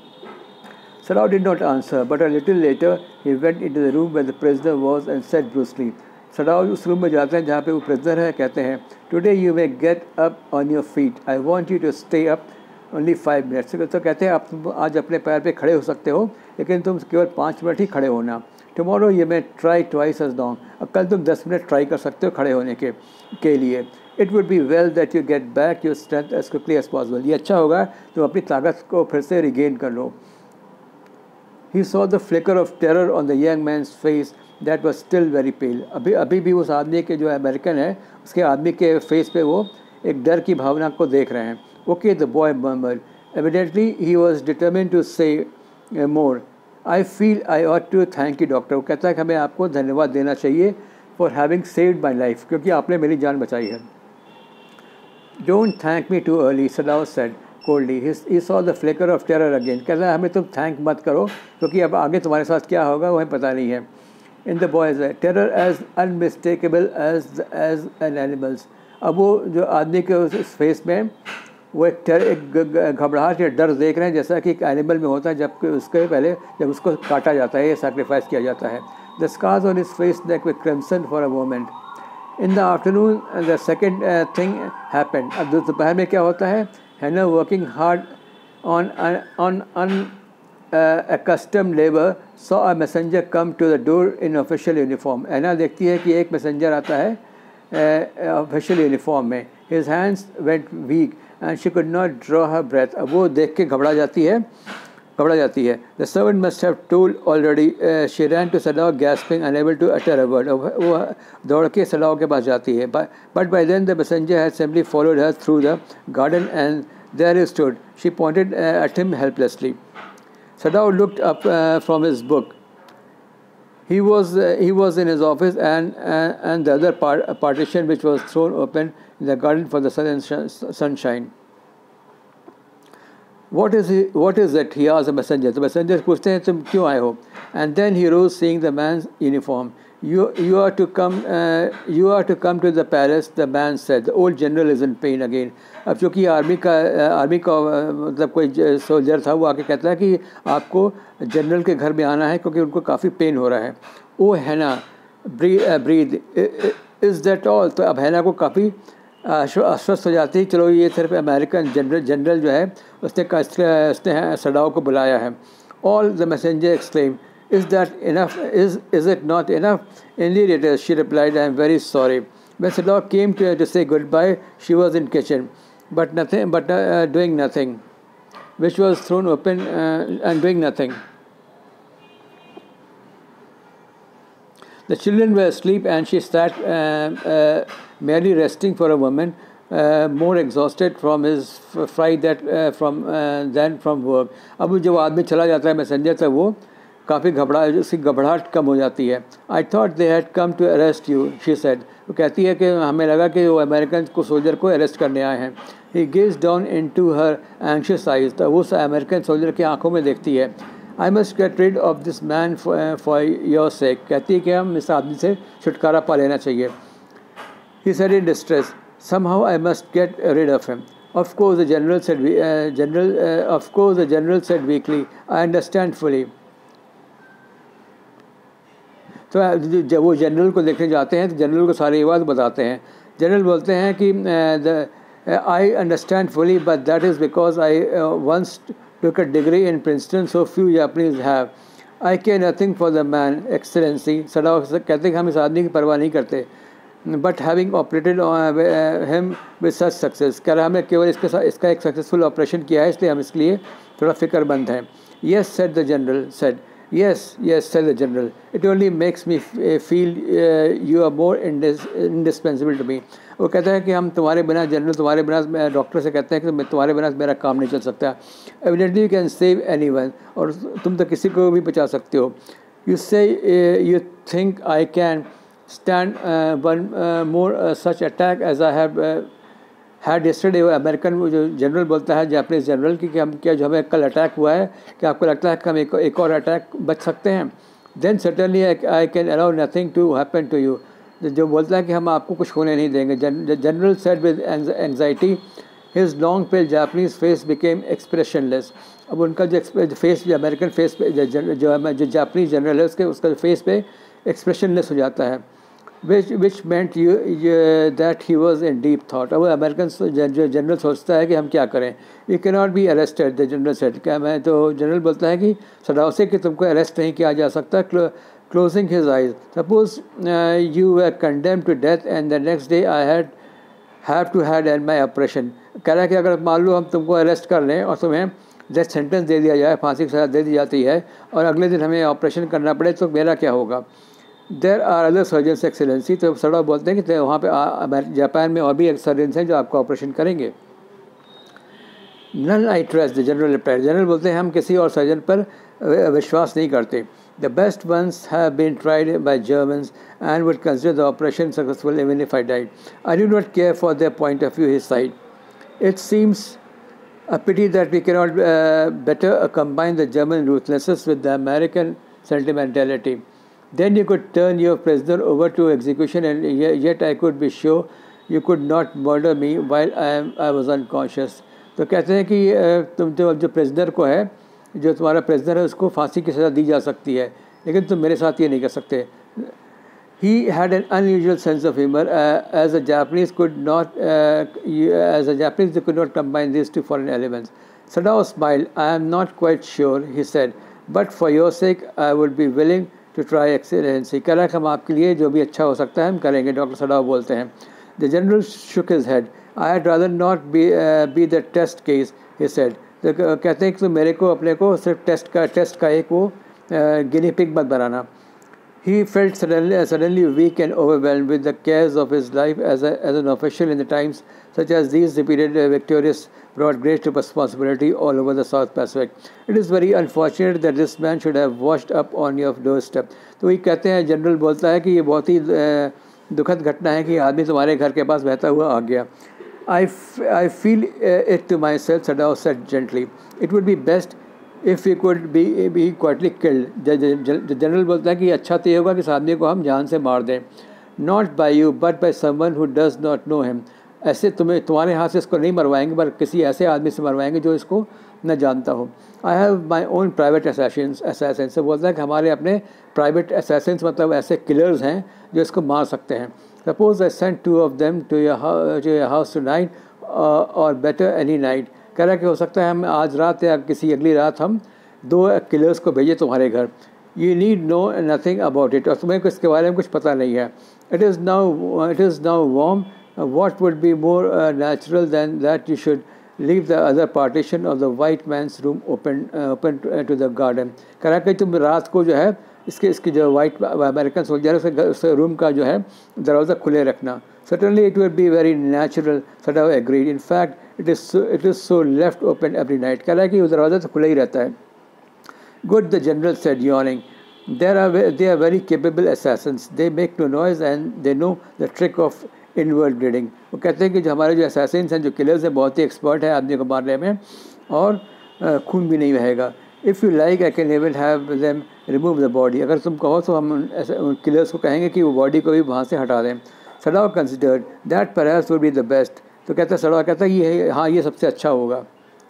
Sadao did not answer, but a little later he went into the room where the prisoner was and said brusquely. Sadao उस रूम में जाते हैं जहाँ पे वो प्रिजनर है, कहते हैं today you may get up on your feet, I want you to stay up only five minutes. तो कहते हैं आप तुम आज अपने पैर पे खड़े हो सकते हो, लेकिन तुम केवल पाँच मिनट ही खड़े होना। Tomorrow you may try twice as long, अब कल तुम दस मिनट ट्राई कर सकते हो खड़े होने के के लिए। It would be well that you get back your strength as quickly as possible, ये अच्छा होगा तुम अपनी ताकत को फिर से रिगेन कर लो। He saw the flicker of terror on the young man's face that was still very pale. अभी अभी भी उस आदमी के जो अमेरिकन है उसके आदमी के फेस पे वो एक डर की भावना को देख रहे हैं। Okay, the boy murmured. Evidently he was determined to say uh, more. I feel I ought to thank you, doctor. वो कहता है कि हमें आपको धन्यवाद देना चाहिए for having saved my life, क्योंकि आपने मेरी जान बचाई है। Don't thank me too early, Sadao said coldly. He, he saw the flicker of terror again. कहता है हमें तुम थैंक मत करो क्योंकि अब आगे तुम्हारे साथ क्या होगा वह पता नहीं है। In the boy's eye, terror as unmistakable as as an animal's. अब वो जो आदमी के उस फेस में वो एक टर एक घबराहट या डर देख रहे हैं जैसा कि एक एनिमल में होता है जब उसके पहले जब उसको काटा जाता है या सैक्रिफाइस किया जाता है। The scars on his face neck were crimson for a moment. In the afternoon, the second uh, thing happened. अब दोपहर में क्या होता है? Hannah, working hard on on on uh, accustomed labor, saw a messenger come to the door in official uniform. Hannah देखती है कि एक messenger आता है uh, official uniform में. His hands went weak and she could not draw her breath. अब वो देख के घबरा जाती है घबरा जाती है। The servant must have told already. Uh, she ran to Sadao gasping, unable to utter a word. वो दौड़ के सडाओ के पास जाती है। But, but by then the messenger had simply followed her through the garden and there he stood. She pointed uh, at him helplessly. Sadao looked up uh, from his book. He was uh, he was in his office, and and, and the other part, partition which was thrown open in the garden for the sun and sh- sunshine. What is he, what is it? He asked the messenger. The messenger पूछते हैं तुम क्यों आए हो? And then he rose, seeing the man's uniform. You you are to come uh, you are to come to the palace. The man said. The old general is in pain again. अब चूँकि army का army का मतलब कोई soldier था, वो आके कहता है कि आपको जनरल के घर में आना है क्योंकि उनको काफ़ी पेन हो रहा है. ओ हैना ब्रीद इज़ दैट ऑल? तो अब हैना को काफ़ी आश्वस्त हो जाती है. चलो ये सिर्फ अमेरिकन जनरल जनरल जो है उसने उसने सडाओ को बुलाया है. All the messenger exclaim, is that enough? Is is it not enough? Indeed it is, she replied. I am very sorry. When Sadao came to her to say goodbye, she was in kitchen, but nothing, but uh, doing nothing, which was thrown open uh, and doing nothing. The children were asleep, and she sat uh, uh, merely resting for a moment, uh, more exhausted from his fright that uh, from uh, than from work. अब जब आदमी चला जाता है messenger, तब वो काफ़ी घबरा उसकी घबराहट कम हो जाती है. I thought they had come to arrest you, she said. वो कहती है कि हमें लगा कि वो अमेरिकन को सोल्जर को अरेस्ट करने आए हैं. He gaze down in to her anxious eyes. तो वो अमेरिकन सोल्जर की आंखों में देखती है. I must get rid of this man for your sake. कहती है कि हम इस आदमी से छुटकारा पा लेना चाहिए. He said in distress, somehow I must get rid of him. Of course, the general said. Uh, general, uh, of course, the general said weakly. I understand fully. तो जब वो जनरल को देखने जाते हैं तो जनरल को सारी बात बताते हैं. जनरल बोलते हैं कि I understand fully, but that is because I once took a degree in Princeton, so few Japanese have. I care nothing for the man excellency. Sadao कहते हैं कि हम इस आदमी की परवाह नहीं करते, but having operated him with such success. कह रहा हमने केवल इसके साथ इसका एक सक्सेसफुल ऑपरेशन किया है, इसलिए हम इसके लिए थोड़ा फिक्रमंद हैं. Yes said the general said. Yes, yes, said the general. It only makes me feel uh, you are more indis indispensable to me. वो कहता है कि हम तुम्हारे बिना, जनरल तुम्हारे बिना, डॉक्टर से कहते हैं कि तुम्हारे बिना मेरा काम नहीं चल सकता. Evidently you can save anyone. और तुम तो किसी को भी बचा सकते हो. You say uh, you think I can stand uh, one uh, more uh, such attack as I have uh, had yesterday. वो अमेरिकन वो जो जनरल बोलता है जापानीज जनरल की कि हम क्या जो हमें कल अटैक हुआ है, कि आपको लगता है कि हम एक, एक और अटैक बच सकते हैं. Then certainly I can allow nothing to happen to you. जो बोलता है कि हम आपको कुछ होने नहीं देंगे. General said with anxiety. His long pale Japanese face became expressionless. अब उनका जो फेस जो अमेरिकन फेस पे जो जो जापानीज जनरल है उसके उसका फेस पे एक्सप्रेशनलेस हो जाता है. which which meant you, you that he was in deep thought. अब अमेरिकन जो जनरल सोचता है कि हम क्या करें. You cannot be arrested, the general said. क्या मैं तो जनरल बोलता है कि सडाओ से कि तुमको अरेस्ट नहीं किया जा सकता. Closing his eyes. Suppose uh, you were condemned to death and the next day I had have to had my operation. कह रहा है कि अगर मान लो हम तुमको अरेस्ट कर लें और तुम्हें डेथ सेंटेंस दे दिया जाए, फांसी की सज़ा दे दी जाती है, और अगले दिन हमें ऑपरेशन करना पड़े, तो मेरा क्या होगा. There are other surgeons excellency. तो सड़ा बोलते हैं कि वहाँ पे जापान में और भी एक सर्जन्स हैं जो आपका ऑपरेशन करेंगे. None I trust, the general reply. General बोलते हैं हम किसी और सर्जन पर विश्वास नहीं करते. The best ones have been tried by Germans and would consider the operation successful even if I died. I do not care for their point of view, his side. It seems a pity that we cannot uh, better uh, combine the German ruthlessness with the American sentimentality. Then you could turn your prisoner over to execution, and yet I could be sure you could not murder me while I am I was unconscious. तो कहते हैं कि तुम तो जो prisoner को है, जो तुम्हारा prisoner है, उसको फांसी की सज़ा दी जा सकती है, लेकिन तुम मेरे साथ ये नहीं कर सकते. He had an unusual sense of humor. Uh, as a Japanese could not, uh, as a Japanese they could not combine these two foreign elements. Sadao smiled. I am not quite sure, he said, but for your sake, I would be willing to try excellency. कह रहा है कि हम आपके लिए जो भी अच्छा हो सकता है हम करेंगे. डॉक्टर सडाओ बोलते हैं. The general shook his head. I had rather not be uh, be the test case, he said. तो कहते हैं कि तो मेरे को अपने को सिर्फ टेस्ट का टेस्ट का एक वो गिनी पिग मत बनाना. He felt suddenly, suddenly weak and overwhelmed with the cares of his life as, a, as an official in the times such as these. Repeated uh, victorious brought great responsibility all over the South Pacific. It is very unfortunate that this man should have washed up on your doorstep. तो ये कहते हैं, general बोलता है कि ये बहुत ही दुखद घटना है कि आदमी तुम्हारे घर के पास बहता हुआ आ गया. I, f- I feel uh, it to myself, Sadao said gently. It would be best if he could be, be quietly killed. General बोलता है कि अच्छा तो ये होगा कि इस आदमी को हम जान से मार दें. Not by you, but by someone who does not know him. ऐसे तुम्हें तुम्हारे हाथ से इसको नहीं मरवाएंगे, पर किसी ऐसे आदमी से मरवाएंगे जो इसको न जानता हो. I have my own private assassins assassins से बोलता है कि हमारे अपने प्राइवेट असैसिन्स मतलब ऐसे किलर्स हैं जो इसको मार सकते हैं. Suppose I send two of them to your to your house tonight or better any night. कह रहा है कि हो सकता है हम आज रात या किसी अगली रात हम दो किलर्स को भेजें तुम्हारे घर. You need know nothing about it. और तुम्हें इसके बारे में कुछ पता नहीं है. It is now it is now warm. What would be more uh, natural than that you should leave the other partition of the white man's room open uh, open to, uh, to the garden. कह रहा कि तुम रात को जो है इसके इसकी जो वाइट अमेरिकन सोल्जर है उसके उसके रूम का जो है दरवाज़ा खुले रखना. Certainly it would be very natural. Sadao agreed. In fact, it is so, it is so left open every night. कह रहा है कि वो दरवाज़ा तो खुला ही रहता है. Good, the general said, yawning. There are they are very capable assassins. They make no noise and they know the trick of inward bleeding. वो कहते हैं कि जो हमारे जो असैसिन्स हैं, जो किलर्स हैं, बहुत ही एक्सपर्ट है आदमी को मारने में और खून भी नहीं बहेगा. If you like I can even have them remove the body. अगर तुम कहो तो हम ऐसे उन किलर्स को कहेंगे कि वो बॉडी को भी वहाँ से हटा दें. Sadao considered that perhaps would be the best. तो कहता है सडाओ कहता है ये हाँ ये सबसे अच्छा होगा.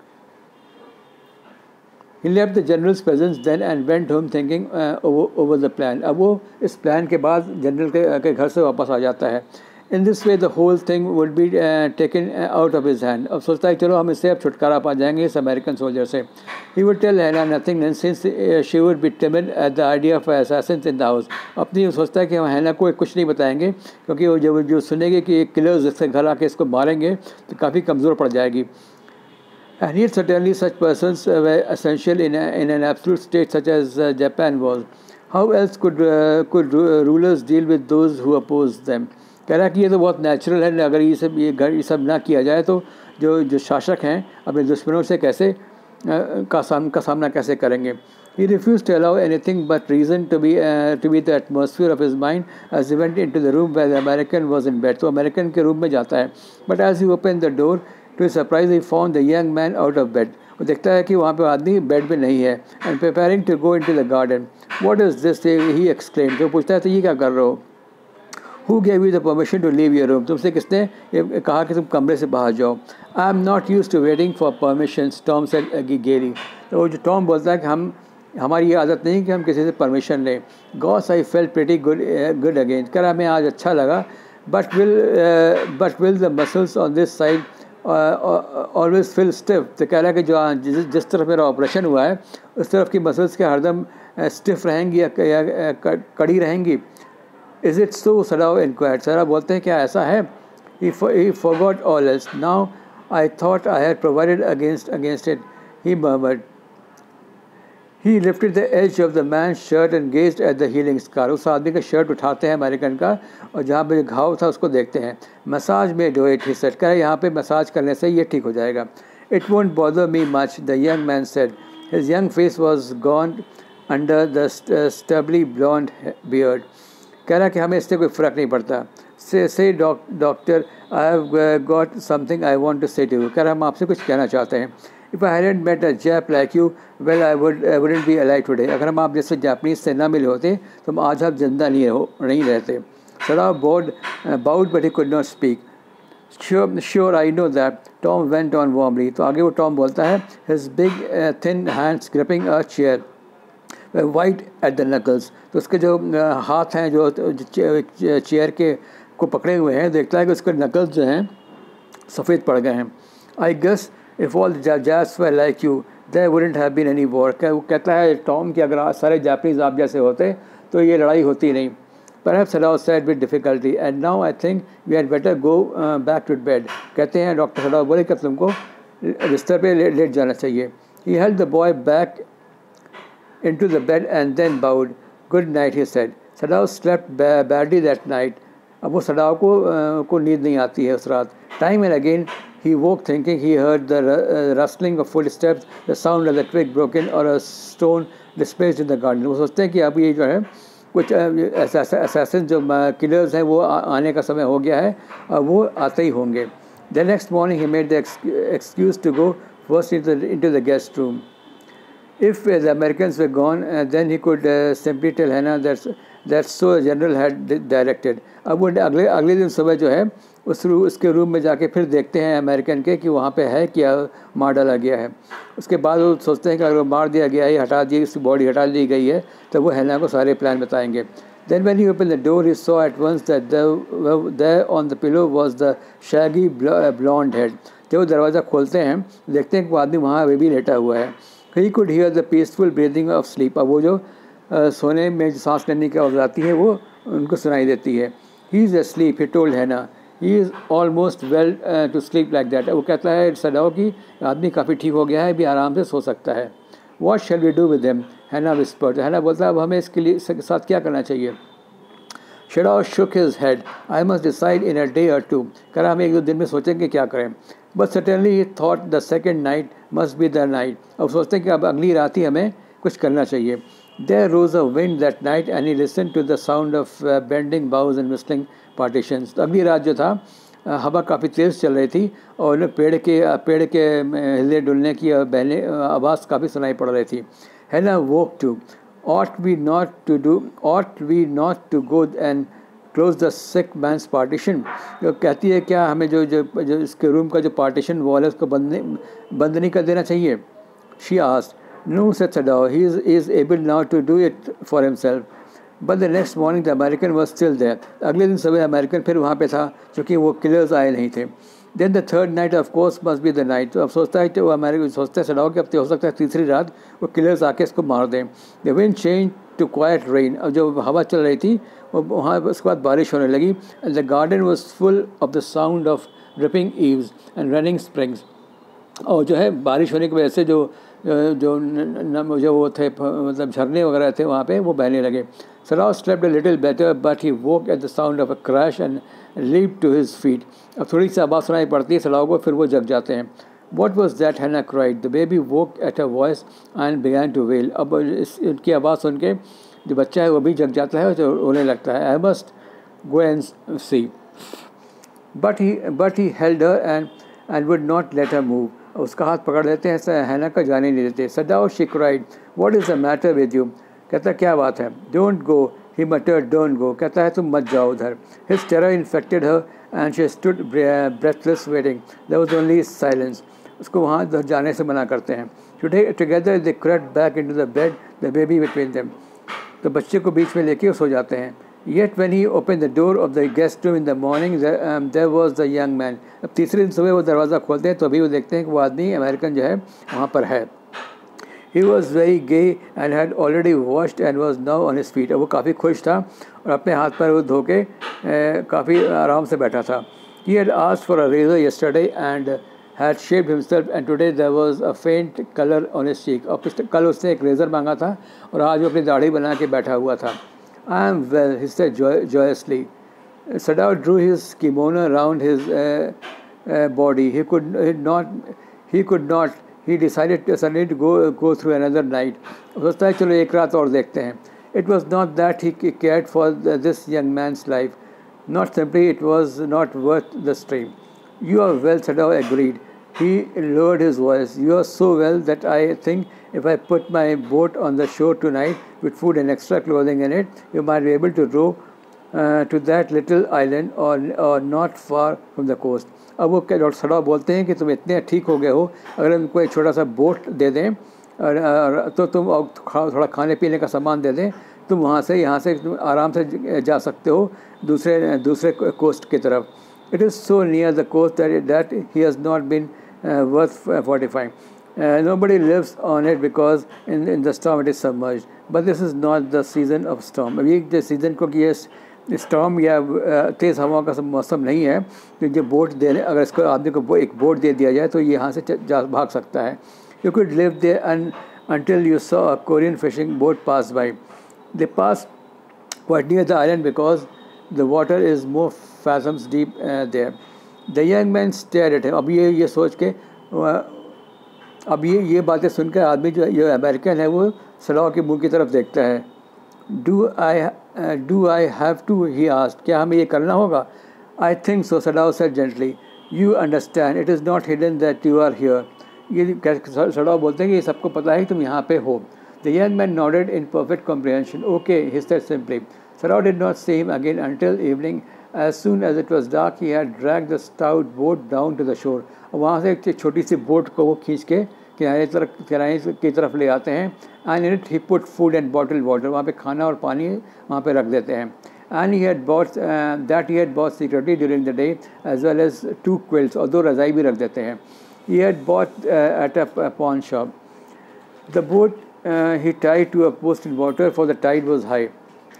He left the general's presence then and went home thinking uh, over, over the plan. अब वो इस प्लान के बाद जनरल के, के घर से वापस आ जाता है. In this way the whole thing would be uh, taken out of his hand. अब सोचता है चलो हम इससे अब छुटकारा पा जाएंगे इस अमेरिकन सोल्जर से. He would tell Hannah nothing since uh, she would be timid at the idea of assassins in the house. अपनी सोचता है कि हम हैना को कुछ नहीं बताएंगे क्योंकि वो जब जो सुनेंगे कि किलर्स इससे घर आके इसको मारेंगे तो काफ़ी कमज़ोर पड़ जाएगी. And yet certainly such persons were essential in, a, in an absolute state such as uh, Japan was. How else could uh, could rulers deal with those who opposed them? कह रहा है कि ये तो बहुत नेचुरल है. अगर ये सब ये घर ये सब ना किया जाए तो जो जो शासक हैं अपने दुश्मनों से कैसे का साम का सामना कैसे करेंगे. He refused to allow anything but reason to be uh, to be the atmosphere of his mind as he went into the room where the American was in bed. तो अमेरिकन के रूम में जाता है. But as he opened the door, to his surprise he found the young man out of bed. वो देखता है कि वहाँ पे आदमी बेड में नहीं है. And preparing to go into the garden. What is this? He exclaimed. तो पूछता है तो ये क्या कर रहे हो? Who gave you the permission to leave your room? तुमसे किसने ये कहा कि तुम कमरे से बाहर जाओ? I am not used to waiting for permissions, Tom said gaily. तो जो टॉम बोलता है कि हम हमारी ये आदत नहीं कि हम किसी से परमिशन लें. Gosh, I felt pretty good uh, good again. कह रहा मैं आज अच्छा लगा. But will uh, but will the muscles on this side always feel stiff. तो कह रहा है कि जो जिस जिस तरफ मेरा ऑपरेशन हुआ है उस तरफ की मसल्स के हरदम स्टिफ रहेंगी या, या कड़ी रहेंगी. Is it so? Sadao inquired. Sadao बोलते हैं क्या ऐसा है? He forgot all else. Now I thought I had provided against against it. He murmured. He lifted the edge of the man's shirt and gazed at the healing scar. उस आदमी का shirt उठाते हैं अमेरिकन का और जहाँ पे घाव था उसको देखते हैं. मसाज में डो इट, ही सेड. कह यहाँ पे मसाज करने से ये ठीक हो जाएगा. It won't bother me much, the young man said. His young face was gaunt under the stubbly blonde beard. कह रहा कि हमें इससे कोई फ़र्क नहीं पड़ता. Say say doctor, I have got something I want to say to you. कह रहा हम आपसे कुछ कहना चाहते हैं. If I hadn't met a Jap like you, well, I would I wouldn't be alive today. अगर हम आप जैसे जापानीज से ना मिले होते तो हम आज आप जिंदा नहीं हो नहीं रहते. Sadao bowed, uh, bowed, but he could not speak. Sure, sure, I know that. Tom went on warmly. तो आगे वो टॉम बोलता है. His big, uh, thin hands gripping a chair, were white at the knuckles. तो उसके जो uh, हाथ हैं जो चेयर के को पकड़े हुए हैं, देखता है कि उसके नकल्स जो हैं सफ़ेद पड़ गए हैं. I guess if all the Japs were like you, there wouldn't have been any war. वो कहता है टॉम कि अगर सारे जापानीज आप जैसे होते तो ये लड़ाई होती नहीं. Perhaps Sadao said with difficulty, and now I think we had better go uh, back to bed. कहते हैं डॉक्टर सडाओ बोले कि तुमको बिस्तर पे ले, लेट जाना चाहिए. He held the boy back into the bed and then bowed. Good night, he said. Sadao slept badly that night. अब वो सडाव को uh, को नींद नहीं आती है उस रात। Time and again he woke thinking he heard the uh, rustling of footsteps, the sound of the twig broken or a stone displaced in the garden। वो सोचते हैं कि अब ये जो है कुछ असैसिन जो किलर्स हैं वो आने का समय हो गया है और वो आते ही होंगे। The next morning he made the excuse to go first into the, into the guest room. If uh, the Americans were gone, uh, then he could uh, simply tell Hannah that that so the general had directed। अब वो अगले अगले दिन सुबह जो है उस रू उसके रूम में जाके फिर देखते हैं अमेरिकन के कि वहाँ पे है क्या मार डाला गया है। उसके बाद वो सोचते हैं कि अगर वो मार दिया गया है, हटा दी, उसकी बॉडी हटा दी गई है, तो वो हैना को सारे प्लान बताएंगे। Then when he opened the door, he saw at once that there, there on the pillow was the shaggy blonde head। जब वो दरवाज़ा खोलते हैं देखते हैं कि वो आदमी वहाँ अभी भी लेटा हुआ है। He could hear the peaceful breathing of sleep। अब वो जो uh, सोने में जो सांस लेने की आवाज़ आती है वो उनको सुनाई देती है। He is asleep, he told Hannah। He is almost well uh, to sleep like that। वो कहता है सडाओ कि आदमी काफ़ी ठीक हो गया है, अभी आराम से सो सकता है। What shall we do with him? Hannah whispered। Hannah बोलता है अब हमें इसके लिए इसके साथ क्या करना चाहिए। Shadao shook his head। I must decide in a day or two। कह रहा हम एक दो दिन में सोचेंगे क्या करें। But certainly he thought the second night must be the night। अब सोचते हैं कि अब अगली रात ही हमें कुछ करना चाहिए। There rose a wind that night and he listened to the sound of uh, bending boughs and whistling partitions। तो अगली रात जो था हवा काफ़ी तेज़ चल रही थी और पेड़ के पेड़ के हिले डुलने की बहने आवाज़ काफ़ी सुनाई पड़ रही थी। Hannah woke to। Ought we not to do ought we not to go and close the sick man's partition। जो कहती है क्या हमें जो जो जो इसके रूम का जो पार्टीशन वॉल है उसको बंद बंद नहीं कर देना चाहिए। She asked। No, said Sadao, he is, he is able now to do it for himself। But the next morning the American was still there। अगले दिन सुबह अमेरिकन फिर वहाँ पे था क्योंकि वो किलर्स आए नहीं थे। Then the third night of course must be the night। तो अब सोचता है कि वो अमेरिकन सोचता है सडाओ कि अब तो हो सकता है तीसरी रात वो किलर्स आके इसको मार दें। The wind changed to quiet rain। अब जो हवा चल रही थी वो वहाँ उसके बाद बारिश होने लगी। And the garden was full of the sound of dripping eaves and running springs। और जो है बारिश होने की वजह से जो जो न, जो वो थे मतलब झरने वगैरह थे वहाँ पे वो बहने लगे। Sadao slept a little better but he woke at the sound of a crash and leaped to his feet। अब थोड़ी सी आवाज़ सुनाई पड़ती है सडाओ को, फिर वो जग जाते हैं। What was that? Hannah cried। The baby woke at her voice and began to wail। अब इस इनकी आवाज़ सुन के जो बच्चा है वो भी जग जाता है और रोने लगता है। I must go and see। But he but he held her and and would not let her move। उसका हाथ पकड़ लेते हैं, हैना का जाने नहीं देते। Sadao she cried। What is the matter with you? कहता क्या बात है। Don't go। He muttered don't go। कहता है तुम मत जाओ उधर। His terror infected her and she stood breathless waiting। There was only silence। उसको वहाँ उधर जाने से मना करते हैं। Together they crept back into the bed, the baby between them। तो बच्चे को बीच में लेके सो जाते हैं। Yet when he opened the door of the guest room in the morning, there, um, there was the young man। अब तीसरे दिन सुबह वो दरवाज़ा खोलते हैं तो अभी वो देखते हैं कि वो आदमी अमेरिकन जो है वहाँ पर है। He was very gay and had already washed and was now on his feet। अब वो काफ़ी खुश था और अपने हाथ पैर वो धो के काफ़ी आराम से बैठा था। He had asked for a razor yesterday and had shaved himself and today there was a faint color on his cheek। और कल उसने एक रेज़र मांगा था और आज वो अपनी दाढ़ी बना के बैठा हुआ था। I am well, he said joy, joyously। Sadao drew his kimono around his uh, uh, body। He could he not, he could not, he decided to suddenly to go go through another night। सोचता है चलो एक रात और देखते हैं। It was not that he cared for the, this young man's life, not simply it was not worth the strain। You are well, Sadao agreed। He lowered his voice। You are so well that I think if I put my boat on the shore tonight with food and extra clothing in it, you might be able to row uh, to that little island or or not far from the coast। अब वो क्या doctor Sadao बोलते हैं कि तुम इतने ठीक हो गए हो, अगर हम कोई छोटा सा बोट दे दें और तो तुम थोड़ा खाने पीने का सामान दे दें, तुम वहाँ से यहाँ से तुम आराम से जा सकते हो दूसरे दूसरे कोस्ट की तरफ। It is so near the coast that that he has not been uh, worth fortifying। Uh, nobody lives on it because in, in the storm it is submerged। But this is not the season of storm। अभी जो season को कि ये storm या तेज़ हवाओं का मौसम नहीं है कि जो बोट दे रहे, अगर इसको आदमी को एक बोट दे दिया जाए तो ये यहाँ से जा भाग सकता है। You could live there and until you saw a Korean fishing boat pass by। They passed quite near the island because the water is more fathoms deep uh, there. The young man stared at him. अब ये ये सोच के अब ये ये बातें सुनकर आदमी जो ये अमेरिकन है वो सलाह के मुंह की तरफ देखता है. Do I do I have to, he asked, क्या हमें ये करना होगा? I think so, Sadao said gently. You understand, it is not hidden that you are here. ये सडाओ बोलते हैं कि ये सबको पता है कि तुम यहाँ पे हो. The young man nodded in perfect comprehension. Okay, he said simply. Sadao did not see him again until evening. As soon as it was dark, he had dragged the stout boat down to the shore. और वहाँ से एक छोटी सी boat को वो खींच के किनारे तरफ किनारे की तरफ ले आते हैं. And in it he put food and bottled water. वहाँ पे खाना और पानी वहाँ पे रख देते हैं. And he had bought uh, that he had bought secretly during the day, as well as two quilts, और दो रज़ाई भी रख देते हैं. He had bought uh, at a, a pawn shop. The boat uh, he tied to a post in water, for the tide was high.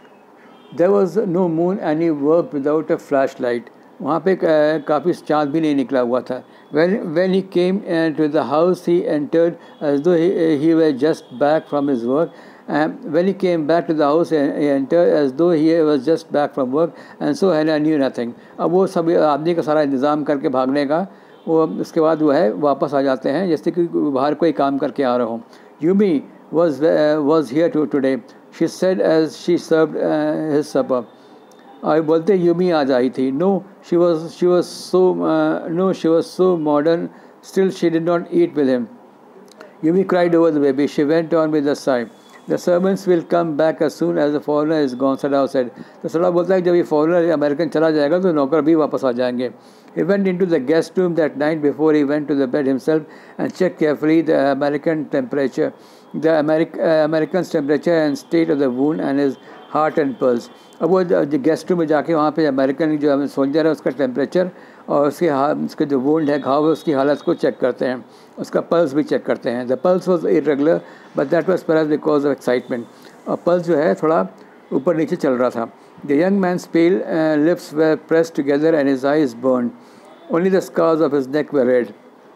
There was no moon and he worked without a flashlight. वहाँ पे काफ़ी चाँद भी नहीं निकला हुआ था. When when he came uh, to the house, he entered as though he, he were just back from his work. And when he came back to the house, he entered as though he was just back from work, and so Hannah knew nothing. अब वो सब आदमी का सारा इंतज़ाम करके भागने का, वो उसके बाद वो है वापस आ जाते हैं जैसे कि बाहर कोई काम करके आ रहा हो. Yumi was uh, was here to today, she said as she served uh, his supper. I बोलते यूमी आज आई थी. No, she was she was so uh, no she was so modern. Still she did not eat with him. Yumi cried over the baby. She went on with a sigh. The servants will come back as soon as the foreigner is gone, Sadao said. तो सदाओ बोलता है जब ये foreigner American चला जाएगा तो नौकर भी वापस आ जाएंगे. He went into the guest room that night before he went to the bed himself and checked carefully the American temperature, the Ameri- uh, American's temperature and state of the wound and his heart and pulse. अब वो guest room में जाके वहाँ पे American जो soldier है उसका temperature और उसके उसके जो वुंड है, घाव है, उसकी हालत को चेक करते हैं. उसका पल्स भी चेक करते हैं. The pulse was irregular but that was perhaps because of excitement. और पल्स जो है थोड़ा ऊपर नीचे चल रहा था. The young man's pale lips were pressed together and his eyes burned. Only the scars of his neck were red.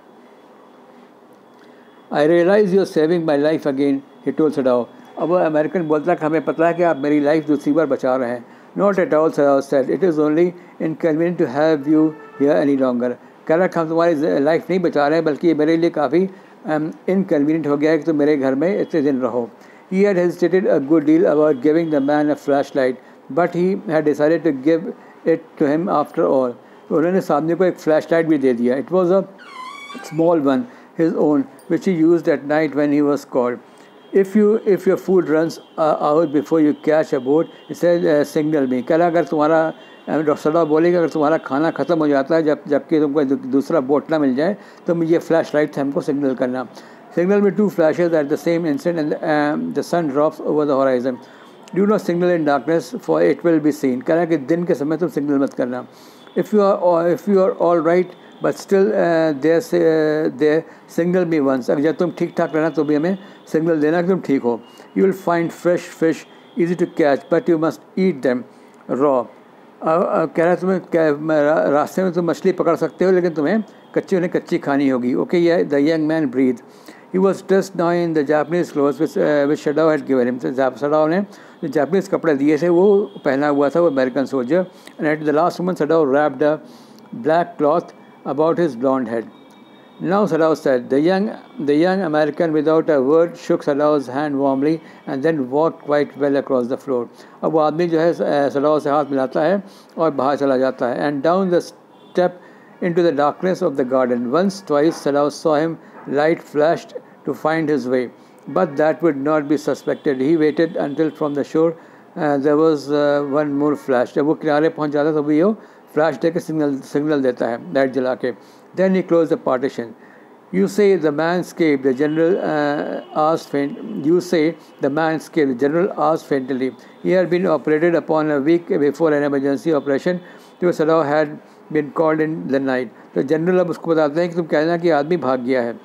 I realize you are saving my life again, he told Sadao. अब वो American बोलता है कि हमें पता है कि आप मेरी लाइफ दूसरी बार बचा रहे हैं. Not at all, Sadao said. It is only inconvenient to have you here any longer. कह रहा हम तुम्हारी लाइफ नहीं बचा रहे हैं बल्कि ये मेरे लिए काफ़ी इनकन्वीनियंट हो गया है कि तुम मेरे घर में इतने दिन रहो. He had hesitated a good deal about giving the man a flashlight, but he had decided to give it to him after all. तो उन्होंने सामने को एक flashlight भी दे दिया. It was a small one, his own, which he used at night when he was called. If you if your food runs uh, out before you catch a boat, he said, uh, signal me. कह रहा अगर तुम्हारा doctor सलाह बोलेगा अगर तुम्हारा खाना ख़त्म हो जाता है जब जबकि तुमको दूसरा बोट ना मिल जाए तो ये फ्लैश लाइट से हमको सिग्नल करना. Signal me two flashes at the same instant and um, the sun drops over the horizon. Do not signal in darkness for it will be seen. कह रहा है कि दिन के समय तुम सिग्नल मत करना. If you are if you are all right but still uh, there uh, there signal me once. अगर जब तुम ठीक ठाक रहना तो भी हमें सिग्नल देना कि तुम ठीक हो. You will find fresh fish easy to catch but you must eat them raw. कह रहा है तुम्हें रास्ते में तुम मछली पकड़ सकते हो लेकिन तुम्हें कच्ची उन्हें कच्ची खानी होगी. Okay, yeah, the young man breathed. He was dressed now in the Japanese clothes which, uh, which Sadao had given him. Sadao ने जो जापानीज कपड़े दिए थे वो पहना हुआ था वो American soldier. And at the last moment Sadao wrapped a black cloth about his blonde head. Now Sadao said. The young the young American without a word shook Sadao's hand warmly and then walked quite well across the floor. अब वो आदमी जो है सदाओ से हाथ मिलाता है और बाहर चला जाता है. And down the step into the darkness of the garden. Once, twice, Sadao saw him. Light flashed to find his way, but that would not be suspected. He waited until from the shore uh, there was uh, one more flash. जब वो किनारे पहुंच जाता तो भी वो flash दे के signal signal देता है लाइट जला के. Then he closed the partition. You say the man escaped. The general uh, asked faint. You say the man escaped. The general asked faintly. He had been operated upon a week before an emergency operation. तो Sadao had been called in the night. तो general अब उसको बताते हैं कि तुम कहना कि आदमी भाग गया है.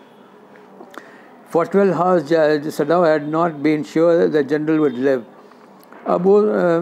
For twelve hours, Sadao had not been sure that the general would live. अब वो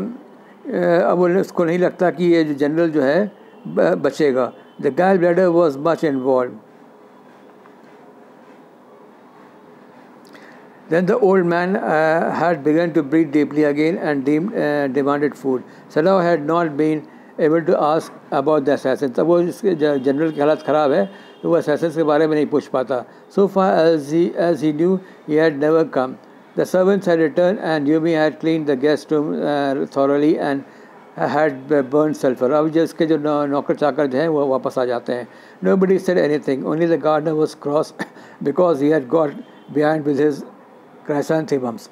अब वो उसको नहीं लगता कि ये जो जनरल जो है बचेगा. The gallbladder was much involved. Then the old man uh, had begun to breathe deeply again and deemed, uh, demanded food. Sadao had not been able to ask about the assassins. अब वो इसके general की हालत ख़राब है तो वो assassins के बारे में नहीं पूछ पाता. So far as he as he knew, he had never come. The servants had returned and Yumi had cleaned the guest room uh, thoroughly and had burned sulfur. अब जो इसके जो नौकर चाकर जो हैं वो वापस आ जाते हैं. Nobody said anything. Only the gardener was cross because he had got behind with his chrysanthemums.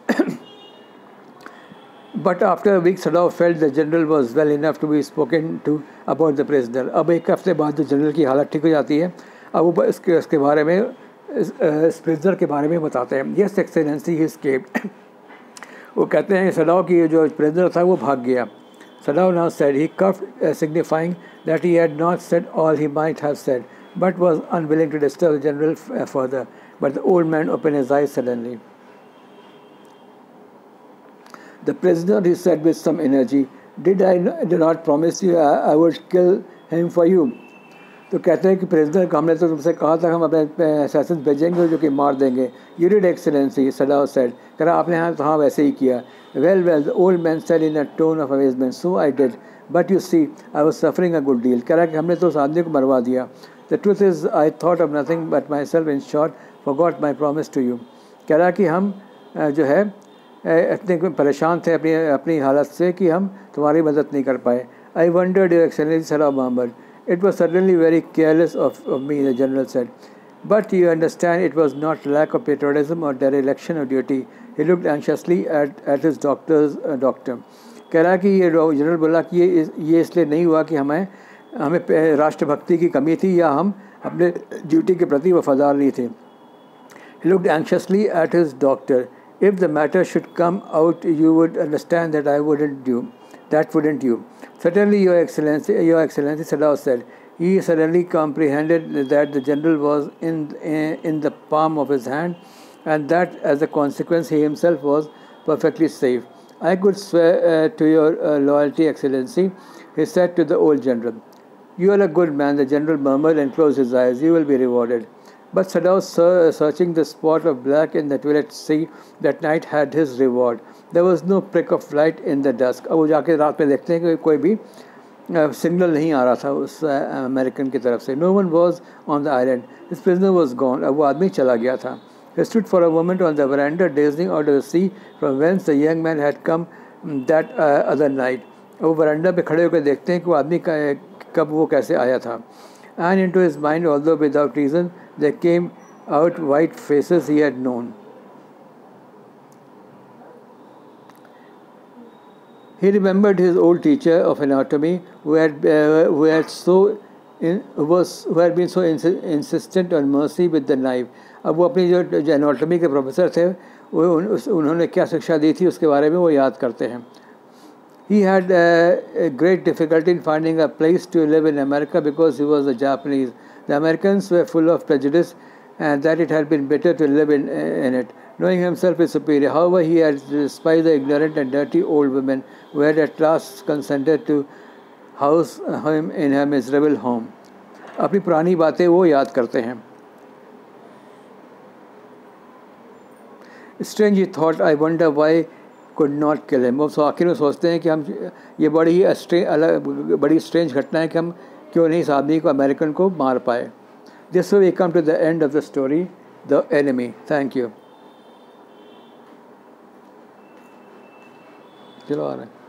But after a week, Sadao felt the general was well enough to be spoken to about the prisoner. अब एक हफ्ते बाद जो general की हालत ठीक हो जाती है, अब वो इसके इसके बारे में इस प्रिजनर के बारे में बताते हैं. Yes, Excellency, he escaped. वो कहते हैं सदाओ की जो प्रिजनर था वो भाग गया. Sadao now said he coughed, uh, signifying that he had not said all he might have said, but was unwilling to disturb the general f- further. But the old man opened his eyes suddenly. The prisoner, he said with some energy, did I did not promise you I, I would kill him for you? तो कहते हैं कि president को हमने तो तुमसे कहा था हम अपने असैसिन्स भेजेंगे जो कि मार देंगे. You did, Excellency, Sadao said. कह रहा आपने हाँ तो हाँ वैसे ही किया. Well, well, the old man said in a tone of amazement. So I did. But you see, I was suffering a good deal. कह रहा कि हमने तो उस आदमी को मरवा दिया. The truth is, I thought of nothing but myself. In short, forgot my promise to you. कह रहा कि हम जो है इतने परेशान थे अपनी अपनी हालत से कि हम तुम्हारी मदद नहीं कर पाए. I wondered, Your Excellency, Sadao Muhammad. It was certainly very careless of, of me, the general said. But you understand, it was not lack of patriotism or dereliction of duty. He looked anxiously at, at his doctor's uh, doctor. कह रहा कि ये general बोला कि ये ये इसलिए नहीं हुआ कि हमें हमें राष्ट्रभक्ति की कमी थी या हम अपने ड्यूटी के प्रति वफादार नहीं थे. He looked anxiously at his doctor. If the matter should come out, you would understand that I wouldn't do. That wouldn't you? Certainly, Your Excellency, Your Excellency, Sadao said. He suddenly comprehended that the general was in, in the palm of his hand and that as a consequence he himself was perfectly safe. I could swear uh, to your uh, loyalty, Excellency, he said to the old general. You are a good man, the general murmured and closed his eyes. You will be rewarded. But Sadao, searching the spot of black in the twilight sea that night, had his reward. There was no prick of light in the dusk. अब वो जाके रात में देखते हैं कि कोई भी सिग्नल नहीं आ रहा था उस अमेरिकन की तरफ से. No one was on the island. His prisoner was gone. अब वो आदमी चला गया था. He stood for a moment on the veranda, gazing out of the sea from whence the young man had come that uh, other night. वो वरांडा पे खड़े होकर देखते हैं कि वो आदमी कब वो कैसे आया था. And into his mind, although without reason, there came out white faces he had known. He remembered his old teacher of anatomy, who had uh, who had so in, was who had been so insi- insistent on mercy with the knife. अब वो अपनी जो जो anatomy के professor थे वो उन, उस, उन्होंने क्या शिक्षा दी थी उसके बारे में वो याद करते हैं. He had uh, a great difficulty in finding a place to live in America because he was a Japanese. The Americans were full of prejudice and that it had been better to live in, in it, knowing himself his superior. However, he had despised the ignorant and dirty old women who had at last consented to house him in her miserable home. अपनी पुरानी बातें वो याद करते हैं. Strange, he thought, I wonder why could not kill him. वो आखिर में सोचते हैं कि हम ये बड़ी अलग बड़ी स्ट्रेंज घटना है कि हम क्यों नहीं इस आदमी को अमेरिकन को मार पाए. This way we come to the end of the story, The Enemy. Thank you. चलो आ रहे हैं.